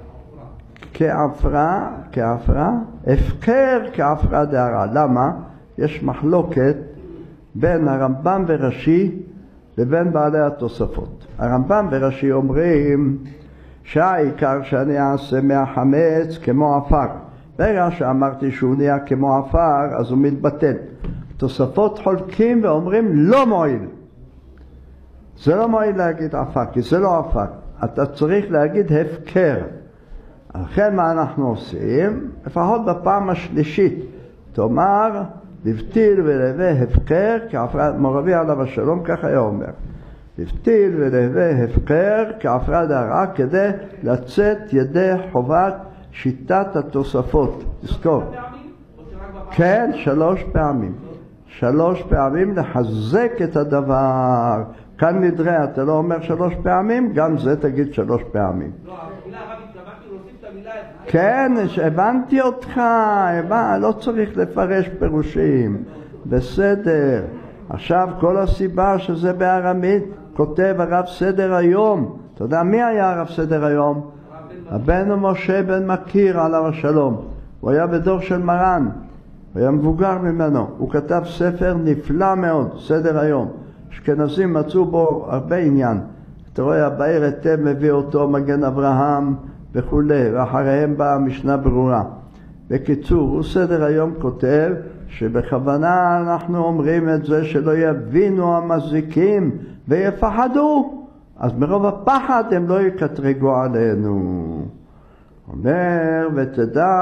כעפרה, הפקר כעפרה דהרה. למה? יש מחלוקת בין הרמב"ם ורש"י לבין בעלי התוספות. הרמב"ם ורש"י אומרים שהעיקר שאני אעשה מהחמץ כמו עפר. ברגע שאמרתי שהוא נהיה כמו עפר, אז הוא מתבטל. תוספות חולקים ואומרים לא מועיל. זה לא מועיל להגיד עפר, כי זה לא עפר. אתה צריך להגיד הפקר. לכן מה אנחנו עושים? לפחות בפעם השלישית. תאמר, לבטיל ולהווה הפקר, כעפרה, מורבי עליו השלום, כך היה אומר. לבטיל ולהווה הפקר, כעפרה דהרה, כדי לצאת ידי חובת שיטת התוספות. תזכור. כן, 3 פעמים. 3 פעמים לחזק את הדבר. כאן נדרה, אתה לא אומר 3 פעמים, גם זה תגיד 3 פעמים. לא, המילה הרב התכוונתי להוסיף את המילה... כן, הבנתי אותך, לא צריך לפרש פירושים. בסדר. עכשיו כל הסיבה שזה בארמית, כותב הרב סדר היום. אתה יודע מי היה הרב סדר היום? הבן משה בן מכיר עליו השלום. הוא היה בדור של מרן, הוא היה מבוגר ממנו. הוא כתב ספר נפלא מאוד, סדר היום. אשכנזים מצאו בו הרבה עניין. אתה רואה, הבאר היטב מביא אותו, מגן אברהם וכו', ואחריהם באה משנה ברורה. בקיצור, הוא סדר היום כותב שבכוונה אנחנו אומרים את זה שלא יבינו המזיקים ויפחדו. אז מרוב הפחד הם לא יקטרגו עלינו. אומר, ותדע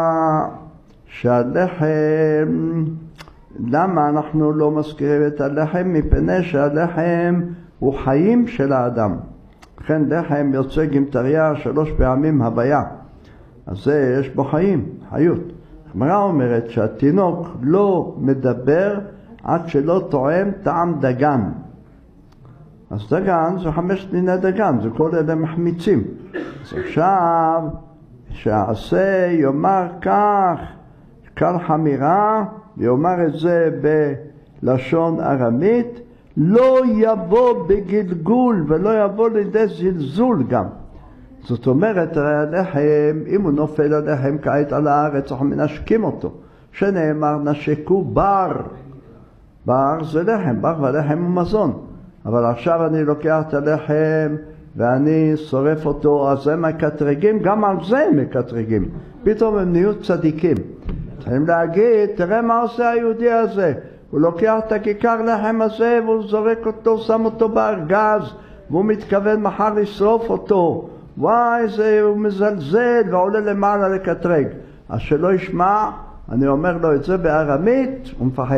שהלחם, למה אנחנו לא מזכירים את הלחם? מפני שהלחם הוא חיים של האדם. לכן לחם יוצא גמטריה 3 פעמים הוויה. אז זה יש בו חיים, חיות. הגמרא אומרת שהתינוק לא מדבר עד שלא טועם טעם דגן. אז דגן זה 5 מיני דגן, זה כל אלה מחמיצים. אז עכשיו, שעשה יאמר כך, קל חמירה, יאמר את זה בלשון ארמית, לא יבוא בגלגול ולא יבוא לידי זלזול גם. זאת אומרת, הלחם, אם הוא נופל הלחם כעת על הארץ, אנחנו מנשקים אותו. שנאמר, נשקו בר. בר זה לחם, בר והלחם הוא מזון. אבל עכשיו אני לוקח את הלחם ואני שורף אותו, אז הם מקטרגים, גם על זה הם מקטרגים. פתאום הם נהיו צדיקים. צריכים להגיד, תראה מה עושה היהודי הזה. הוא לוקח את הכיכר לחם הזה והוא זורק אותו, שם אותו בארגז, והוא מתכוון מחר לשרוף אותו. וואי, זה הוא מזלזל ועולה למעלה לקטרג. אז שלא ישמע, אני אומר לו את זה בארמית, הוא מפחד.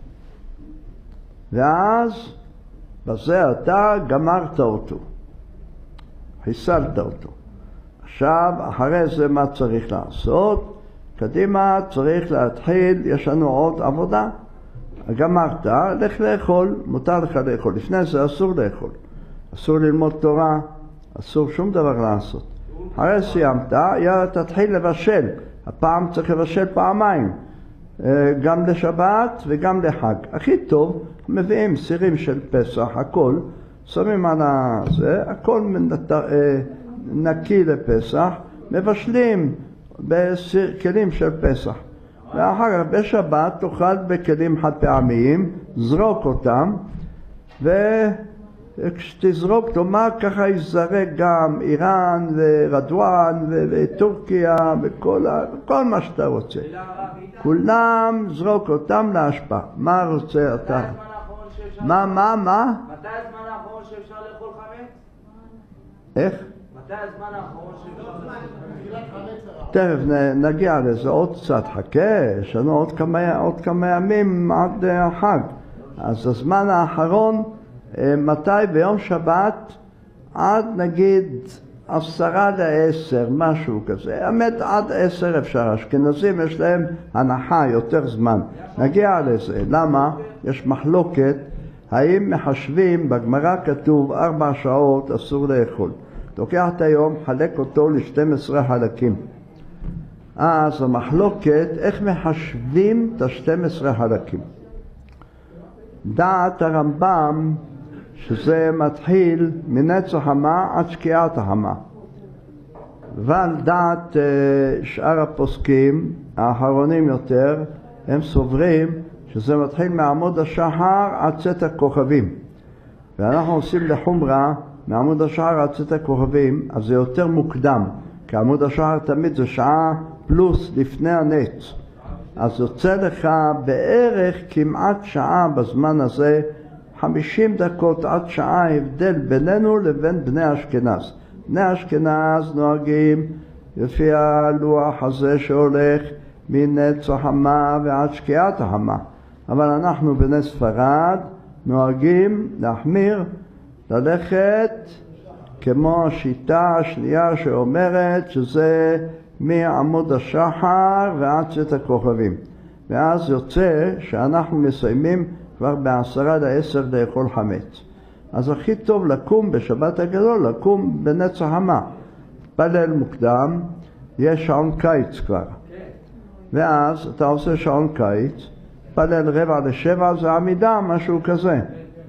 ואז בזה אתה גמרת אותו, חיסלת אותו. עכשיו, אחרי זה מה צריך לעשות? קדימה צריך להתחיל, יש לנו עוד עבודה. גמרת, לך לאכול, מותר לך לאכול. לפני זה אסור לאכול. אסור ללמוד תורה, אסור שום דבר לעשות. אחרי סיימת, תתחיל לבשל. הפעם צריך לבשל פעמיים. גם לשבת וגם לחג. הכי טוב, מביאים סירים של פסח, הכל, שמים על זה, הכל נקי לפסח, מבשלים בכלים של פסח. ואחר כך בשבת תאכל בכלים חד פעמיים, זרוק אותם, וכשתזרוק תאמר ככה יזרק גם איראן ורדואן וטורקיה וכל מה שאתה רוצה. כולם זרוק אותם להשפעה. מה רוצה אתה? מה? מתי הזמן האחרון שאפשר לאכול חמץ? איך? מתי הזמן האחרון שאפשר לאכול חמץ? תכף נגיע לזה עוד קצת, חכה, יש לנו עוד כמה ימים עד החג. אז הזמן האחרון, מתי? ביום שבת, עד נגיד 9:50, משהו כזה. האמת עד 10 אפשר, אשכנזים יש להם הנחה יותר זמן. נגיע לזה. למה? יש מחלוקת, האם מחשבים, בגמרא כתוב 4 שעות אסור לאכול. תוקח את היום, חלק אותו ל12 חלקים. אז המחלוקת, איך מחשבים את 12 חלקים? דעת הרמב"ם, שזה מתחיל מנצח המה עד שקיעת החמה. אבל דעת שאר הפוסקים, האחרונים יותר, הם סוברים שזה מתחיל מעמוד השחר עד צאת הכוכבים. ואנחנו עושים לחומרה מעמוד השחר עד צאת הכוכבים, אז זה יותר מוקדם, כי עמוד השחר תמיד זה שעה פלוס לפני הנץ. אז יוצא לך בערך כמעט שעה בזמן הזה, 50 דקות עד שעה הבדל בינינו לבין בני אשכנז. בני אשכנז נוהגים לפי הלוח הזה שהולך מנץ החמה ועד שקיעת החמה. אבל אנחנו בני ספרד נוהגים להחמיר, ללכת כמו השיטה השנייה שאומרת שזה מעמוד השחר ועד צאת הכוכבים. ואז יוצא שאנחנו מסיימים כבר ב10:50 לאכול חמץ. אז הכי טוב לקום בשבת הגדול, לקום בנץ החמה. פלל מוקדם, יש שעון קיץ כבר. ואז אתה עושה שעון קיץ, פלל 6:45 זה עמידה, משהו כזה.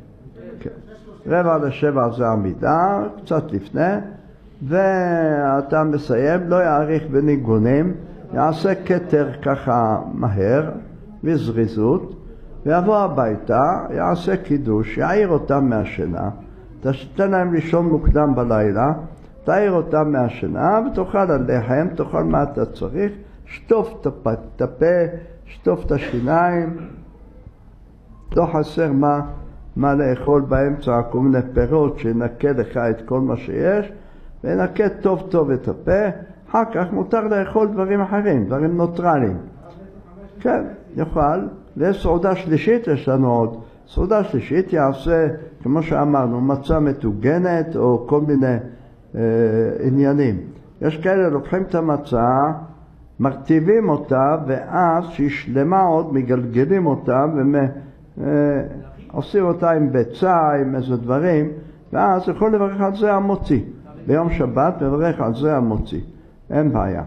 6:45 זה עמידה, קצת לפני, ואתה מסיים, לא יאריך בניגונים, יעשה כתר ככה מהר, בזריזות, ויבוא הביתה, יעשה קידוש, יעיר אותם מהשינה, תתן להם לישון מוקדם בלילה, תעיר אותם מהשינה, ותאכל הלחם, תאכל מה אתה צריך, שטוף את הפה, שטוף את השיניים, לא חסר מה לאכול באמצע, כל מיני פירות, שינקה לך את כל מה שיש, וינקה טוב טוב את הפה, אחר כך מותר לאכול דברים אחרים, דברים נוטרליים. כן, יוכל. ויש סעודה שלישית, יש לנו עוד. סעודה שלישית יעשה, כמו שאמרנו, מצה מטוגנת או כל מיני עניינים. יש כאלה לוקחים את המצה, מרטיבים אותה, ואז שהיא שלמה עוד, מגלגלים אותה, ועושים אותה עם ביצה, עם איזה דברים, ואז יכול לברך על זה המוציא. ביום שבת מברך על זה המוציא. אין בעיה.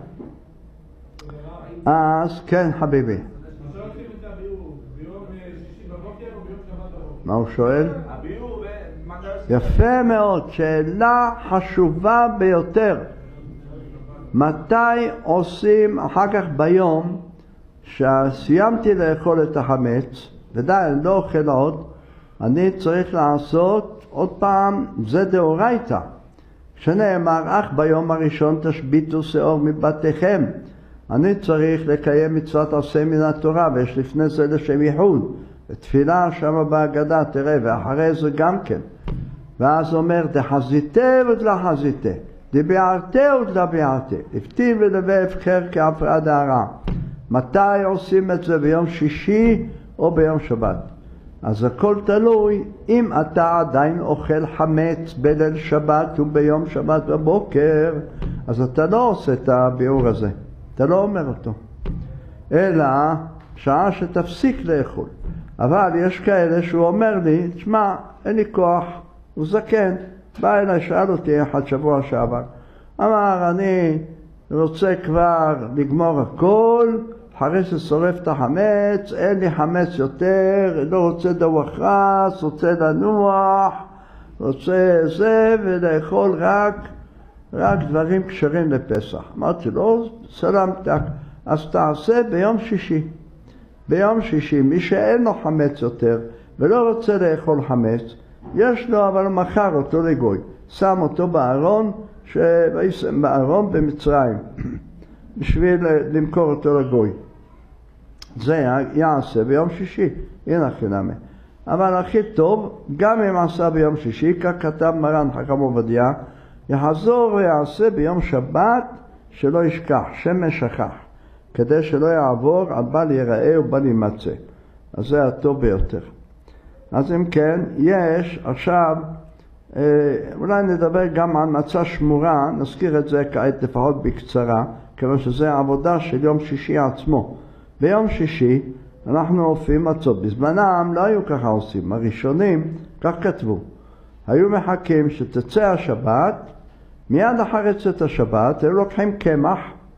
אז כן חביבי. מה הוא שואל? יפה מאוד, שאלה חשובה ביותר. מתי עושים אחר כך ביום שסיימתי לאכול את החמץ, ודי, אני לא אוכל עוד, אני צריך לעשות עוד פעם, זה דאורייתא. שנאמר, אך ביום הראשון תשביתו שאור מבתיכם. אני צריך לקיים מצוות עשה מן התורה, ויש לפני זה לשם ייחוד. ותפילה שם בהגדה, תראה, ואחרי זה גם כן. ואז אומר, דחזיתה ודלחזיתה, דביערתה ודלביערתה, הפתיל ולווה הבחר כהפרדה הרע. מתי עושים את זה? ביום שישי או ביום שבת? אז הכל תלוי, אם אתה עדיין אוכל חמץ בליל שבת וביום שבת בבוקר, אז אתה לא עושה את הביאור הזה, אתה לא אומר אותו. אלא שעה שתפסיק לאכול. אבל יש כאלה שהוא אומר לי, תשמע, אין לי כוח, הוא זקן, בא אליי, שאל אותי אחד שבוע שעבר, אמר, אני רוצה כבר לגמור הכל, אחרי ששורף את החמץ, אין לי חמץ יותר, לא רוצה דוח רס, רוצה לנוח, רוצה זה, ולאכול רק דברים כשרים לפסח. אמרתי לו, סלמתק, אז תעשה ביום שישי. ביום שישי, מי שאין לו חמץ יותר, ולא רוצה לאכול חמץ, יש לו, אבל מכר אותו לגוי. שם אותו בארון, בארון במצרים, בשביל למכור אותו לגוי. זה יעשה ביום שישי, הנה חינמי. אבל הכי טוב, גם אם עשה ביום שישי, כך כתב מרן חכם עובדיה, יחזור ויעשה ביום שבת שלא ישכח, שמש שכח, כדי שלא יעבור על בל ייראה ובל יימצא. אז זה הטוב ביותר. אז אם כן, יש עכשיו, אולי נדבר גם על מצה שמורה, נזכיר את זה כעת לפחות בקצרה, כיוון שזה עבודה של יום שישי עצמו. ביום שישי אנחנו אופים מצות. בזמנם לא היו ככה עושים, הראשונים כך כתבו. היו מחכים שתצא השבת, מיד אחרי צאת השבת, היו לוקחים קמח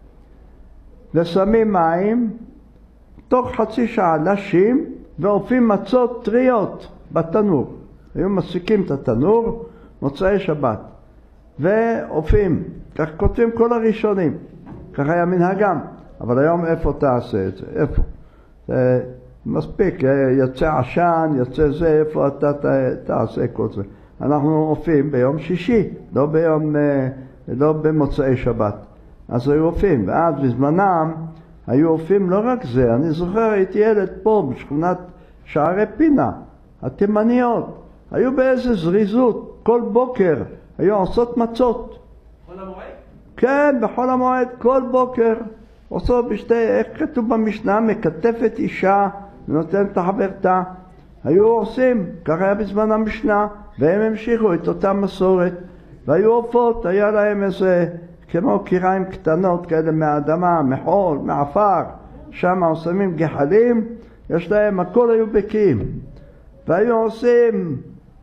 ושמים מים, תוך חצי שעה לשים ואופים מצות טריות בתנור. היו מסיקים את התנור, מוצאי שבת, ואופים, כך כותבים כל הראשונים, כך היה מנהגם. אבל היום איפה תעשה את זה? איפה? מספיק, יצא עשן, יצא זה, איפה אתה תעשה כל זה? אנחנו אופים ביום שישי, לא במוצאי שבת. אז היו אופים, ואז בזמנם היו אופים לא רק זה. אני זוכר, הייתי ילד פה בשכונת שערי פינה, התימניות, היו באיזה זריזות, כל בוקר היו עושות מצות. חול המועד? כן, בחול המועד, כל בוקר. עושות איך כתוב במשנה, מקטפת אישה ונותנת לחברתה. היו עושים, כך היה בזמן המשנה, והם המשיכו את אותה מסורת. והיו עופות, היה להם איזה, כמו קיריים קטנות כאלה מהאדמה, מחול, מעפר, שם עושים גחלים, יש להם, הכל היו בקיאים. והיו עושים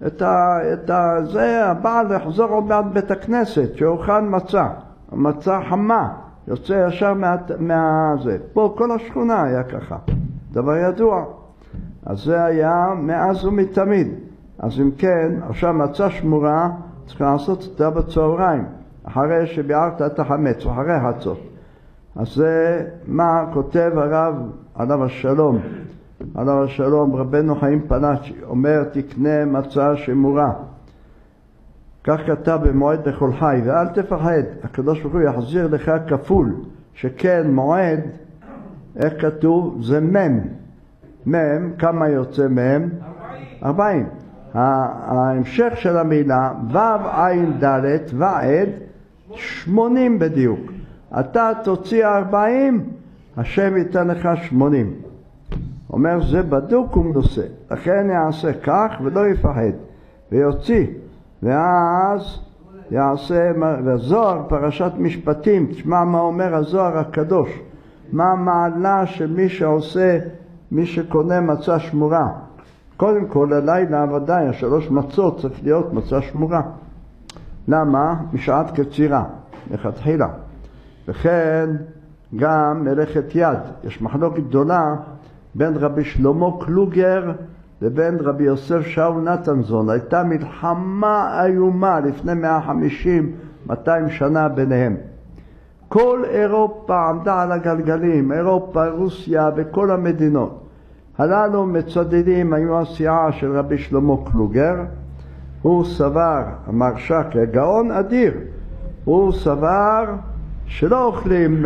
זה, הבעל יחזור עוד מעט בית הכנסת, שאוכל מצה, המצה חמה, יוצא ישר זה. פה כל השכונה היה ככה, דבר ידוע. אז זה היה מאז ומתמיד. אז אם כן, עכשיו מצה שמורה, צריך לעשות אותה בצהריים, אחרי שביערת את החמץ, אחרי חצות. אז זה מה כותב הרב עליו השלום. עליו השלום, רבנו חיים פלאצ'י, אומר תקנה מצה שמורה. כך כתב במועד לכל חי, ואל תפחד, הקדוש ברוך הוא יחזיר לך כפול, שכן מועד, איך כתוב? זה מם, כמה יוצא מם? 40. ההמשך של המילה, ו' עין ד' ועד, 80 בדיוק. אתה תוציא 40, השם ייתן לך 80. אומר זה בדוק ומנוסה, לכן יעשה כך ולא יפחד, ויוציא, ואז יעשה, והזוהר פרשת משפטים, תשמע מה אומר הזוהר הקדוש, מה המעלה של מי שעושה, מי שקונה מצה שמורה. קודם כל הלילה ודאי, 3 מצות צריך להיות מצה שמורה. למה? משעת קצירה, לכתחילה. וכן גם מלאכת יד, יש מחלוקת גדולה בין רבי שלמה קלוגר לבין רבי יוסף שאול נתנזון. הייתה מלחמה איומה לפני 150-200 שנה ביניהם. כל אירופה עמדה על הגלגלים, אירופה, רוסיה וכל המדינות. הללו מצדדים היו הסיעה של רבי שלמה קלוגר. הוא סבר, המרש"ק, הגאון אדיר, הוא סבר שלא אוכלים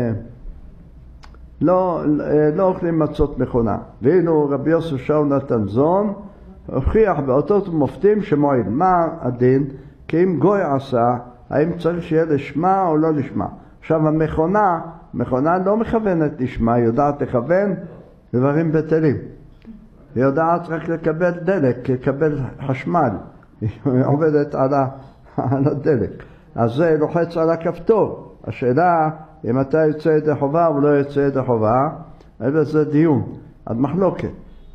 לא אוכלים מצות מכונה. ואילו רבי יוסף שאול נתנזון הוכיח באותות ומופתים שמועיל. מה הדין? כי אם גוי עשה, האם צריך שיהיה לשמה או לא לשמה? עכשיו המכונה לא מכוונת לשמה, היא יודעת לכוון דברים בטלים. היא יודעת רק לקבל דלק, לקבל חשמל. היא עובדת על הדלק. אז זה לוחץ על הכפתור. השאלה אם אתה יוצא ידי חובה או לא יוצא ידי חובה, זה דיון, עד מחלוקת.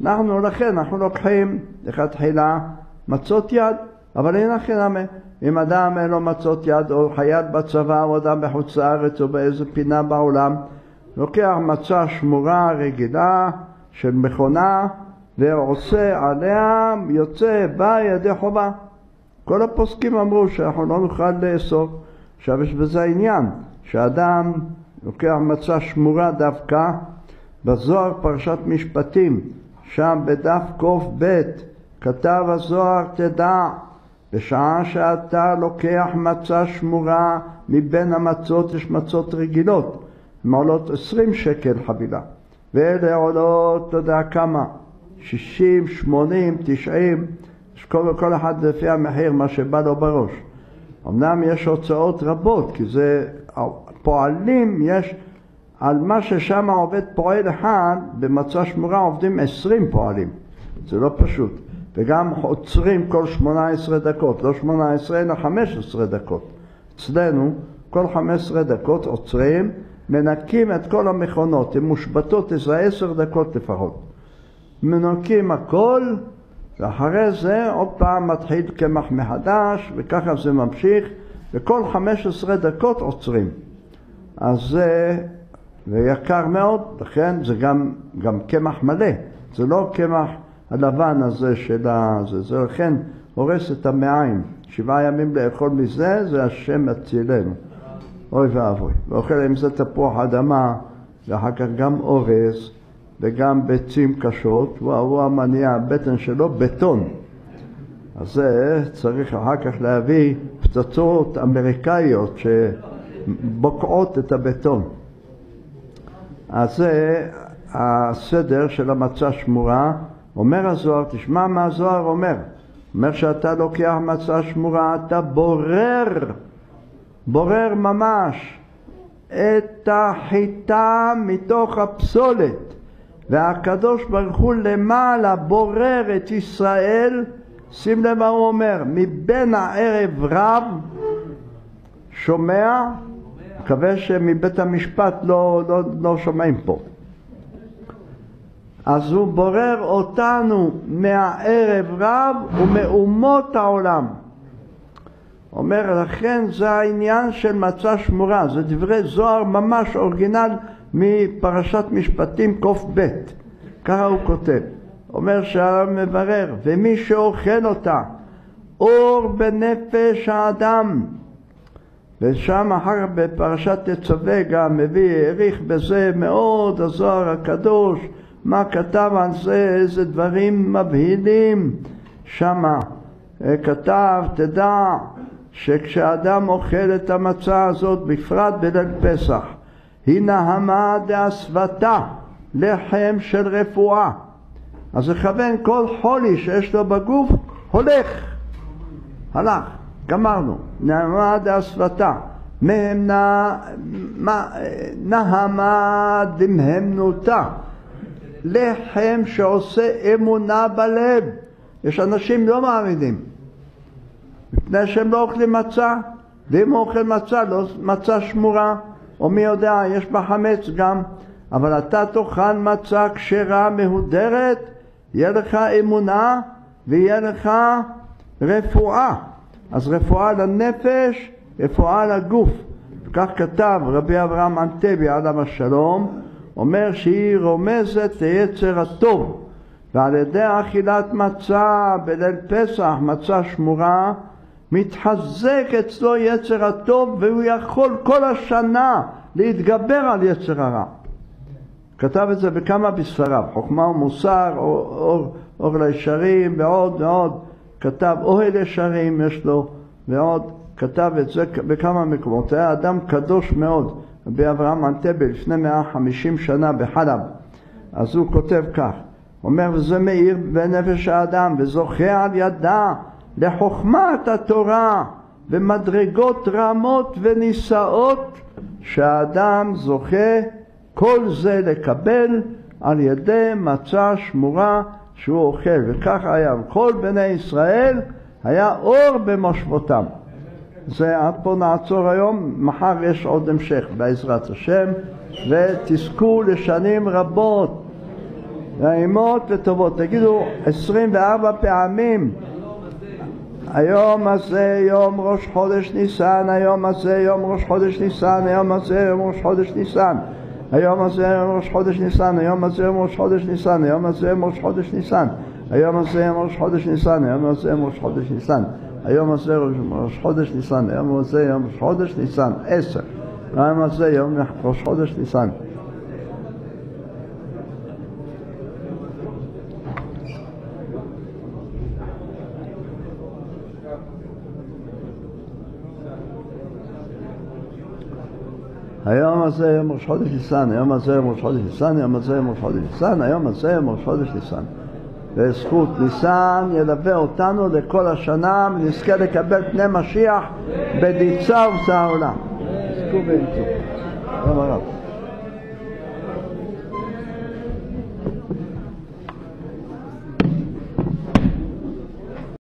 אנחנו לוקחים לכתחילה מצות יד, אבל אין חינם. אם אדם אין לו מצות יד, או חייל בצבא, או אדם בחוץ לארץ, או באיזו פינה בעולם, לוקח מצה שמורה רגילה של מכונה, ועושה עליה, יוצא, בא ידי חובה. כל הפוסקים אמרו שאנחנו לא נוכל לאסור. עכשיו יש בזה עניין, שאדם לוקח מצה שמורה דווקא, בזוהר פרשת משפטים, שם בדף קוף ב' כתב הזוהר תדע, בשעה שאתה לוקח מצה שמורה, מבין המצות יש מצות רגילות, הן עולות 20 שקל חבילה, ואלה עולות, אתה יודע כמה, 60, 80, 90, כל אחד לפי המחיר מה שבא לו בראש. אמנם יש הוצאות רבות, כי זה פועלים, יש על מה ששם עובד פועל אחד, במצה שמורה עובדים 20 פועלים. זה לא פשוט. וגם עוצרים כל 18 דקות, לא 18 אלא 15 דקות. אצלנו כל 15 דקות עוצרים, מנקים את כל המכונות, הן מושבתות איזה 10 דקות לפחות. מנקים הכל, ואחרי זה עוד פעם מתחיל קמח מחדש, וככה זה ממשיך, וכל 15 דקות עוצרים. אז זה יקר מאוד, לכן זה גם קמח מלא, זה לא קמח הלבן הזה של זה, זה לכן הורס את המעיים. 7 ימים לאכול מזה, זה השם הצילנו. אוי ואבוי. ואוכל עם זה תפוח אדמה, ואחר כך גם אורז, וגם ביצים קשות, והוא המניע, הבטן שלו בטון. אז זה צריך אחר כך להביא פצצות אמריקאיות שבוקעות את הבטון. אז זה הסדר של המצה שמורה. אומר הזוהר, תשמע מה הזוהר אומר. אומר שאתה לוקח מצה שמורה, אתה בורר ממש את החיטה מתוך הפסולת. והקדוש ברוך הוא למעלה בורר את ישראל. שים לב מה הוא אומר, מבין הערב רב, שומע, מקווה שמבית המשפט לא שומעים פה. אז הוא בורר אותנו מהערב רב ומאומות העולם. אומר, לכן זה העניין של מצה שמורה, זה דברי זוהר ממש אורגינל מפרשת משפטים קוף ב', ככה הוא כותב. אומר שהרב מברר, ומי שאוכל אותה אור בנפש האדם, ושם אחר כך בפרשת תצווה גם מביא, העריך בזה מאוד הזוהר הקדוש, מה כתב על זה, איזה דברים מבהילים. שם כתב, תדע שכשאדם אוכל את המצה הזאת, בפרט בליל פסח, היא נהמה דאסוותא, לחם של רפואה. אז לכוון כל חולי שיש לו בגוף, הלך, גמרנו. נהמה דאסוותא, נהמה דמהמנותא, לחם שעושה אמונה בלב. יש אנשים לא מאמינים, מפני שהם לא אוכלים מצה, ואם הוא אוכל מצה, לא מצה שמורה, או מי יודע, יש בה חמץ גם, אבל אתה תאכל מצה כשרה מהודרת, יהיה לך אמונה ויהיה לך רפואה. אז רפואה לנפש, רפואה לגוף. וכך כתב רבי אברהם אנטבי עליו השלום, אומר שהיא רומזת ליצר הטוב, ועל ידי אכילת מצה בליל פסח, מצה שמורה, מתחזק אצלו יצר הטוב, והוא יכול כל השנה להתגבר על יצר הרע. כתב את זה בכמה בספריו, חוכמה ומוסר, אור לישרים ועוד ועוד. כתב אוהל ישרים יש לו ועוד, כתב את זה בכמה מקומות. היה אדם קדוש מאוד, רבי אברהם אנטבי, לפני 150 שנה בחלב. אז הוא כותב כך, אומר, וזה מאיר בנפש האדם וזוכה על ידה לחוכמת התורה ומדרגות רמות ונישאות, שהאדם זוכה כל זה לקבל על ידי מצה שמורה שהוא אוכל. וכך היה, כל בני ישראל היה אור במושבותם. זה עד פה נעצור היום, מחר יש עוד המשך בעזרת השם, ותזכו לשנים רבות, נעימות וטובות. תגידו 24 פעמים, היום הזה יום ראש חודש ניסן, היום הזה יום ראש חודש ניסן, היום הזה יום ראש חודש ניסן, היום הזה יום ראש חודש ניסן, היום הזה יום ראש חודש ניסן, היום הזה יום ראש חודש ניסן, היום הזה יום ראש חודש ניסן, היום הזה יום ראש חודש ניסן, היום הזה ראש חודש ניסן, היום הזה יום ראש חודש ניסן, 10, היום הזה יום ראש חודש ניסן. היום הזה יום ראש חודש ניסן, היום הזה יום ראש חודש ניסן, היום הזה יום ראש חודש ניסן, היום הזה יום ראש חודש ניסן. וזכות ניסן ילווה אותנו לכל השנה, ונזכה לקבל פני משיח בדיצה ובצער עולם. זכו ואמצו. יום הרב.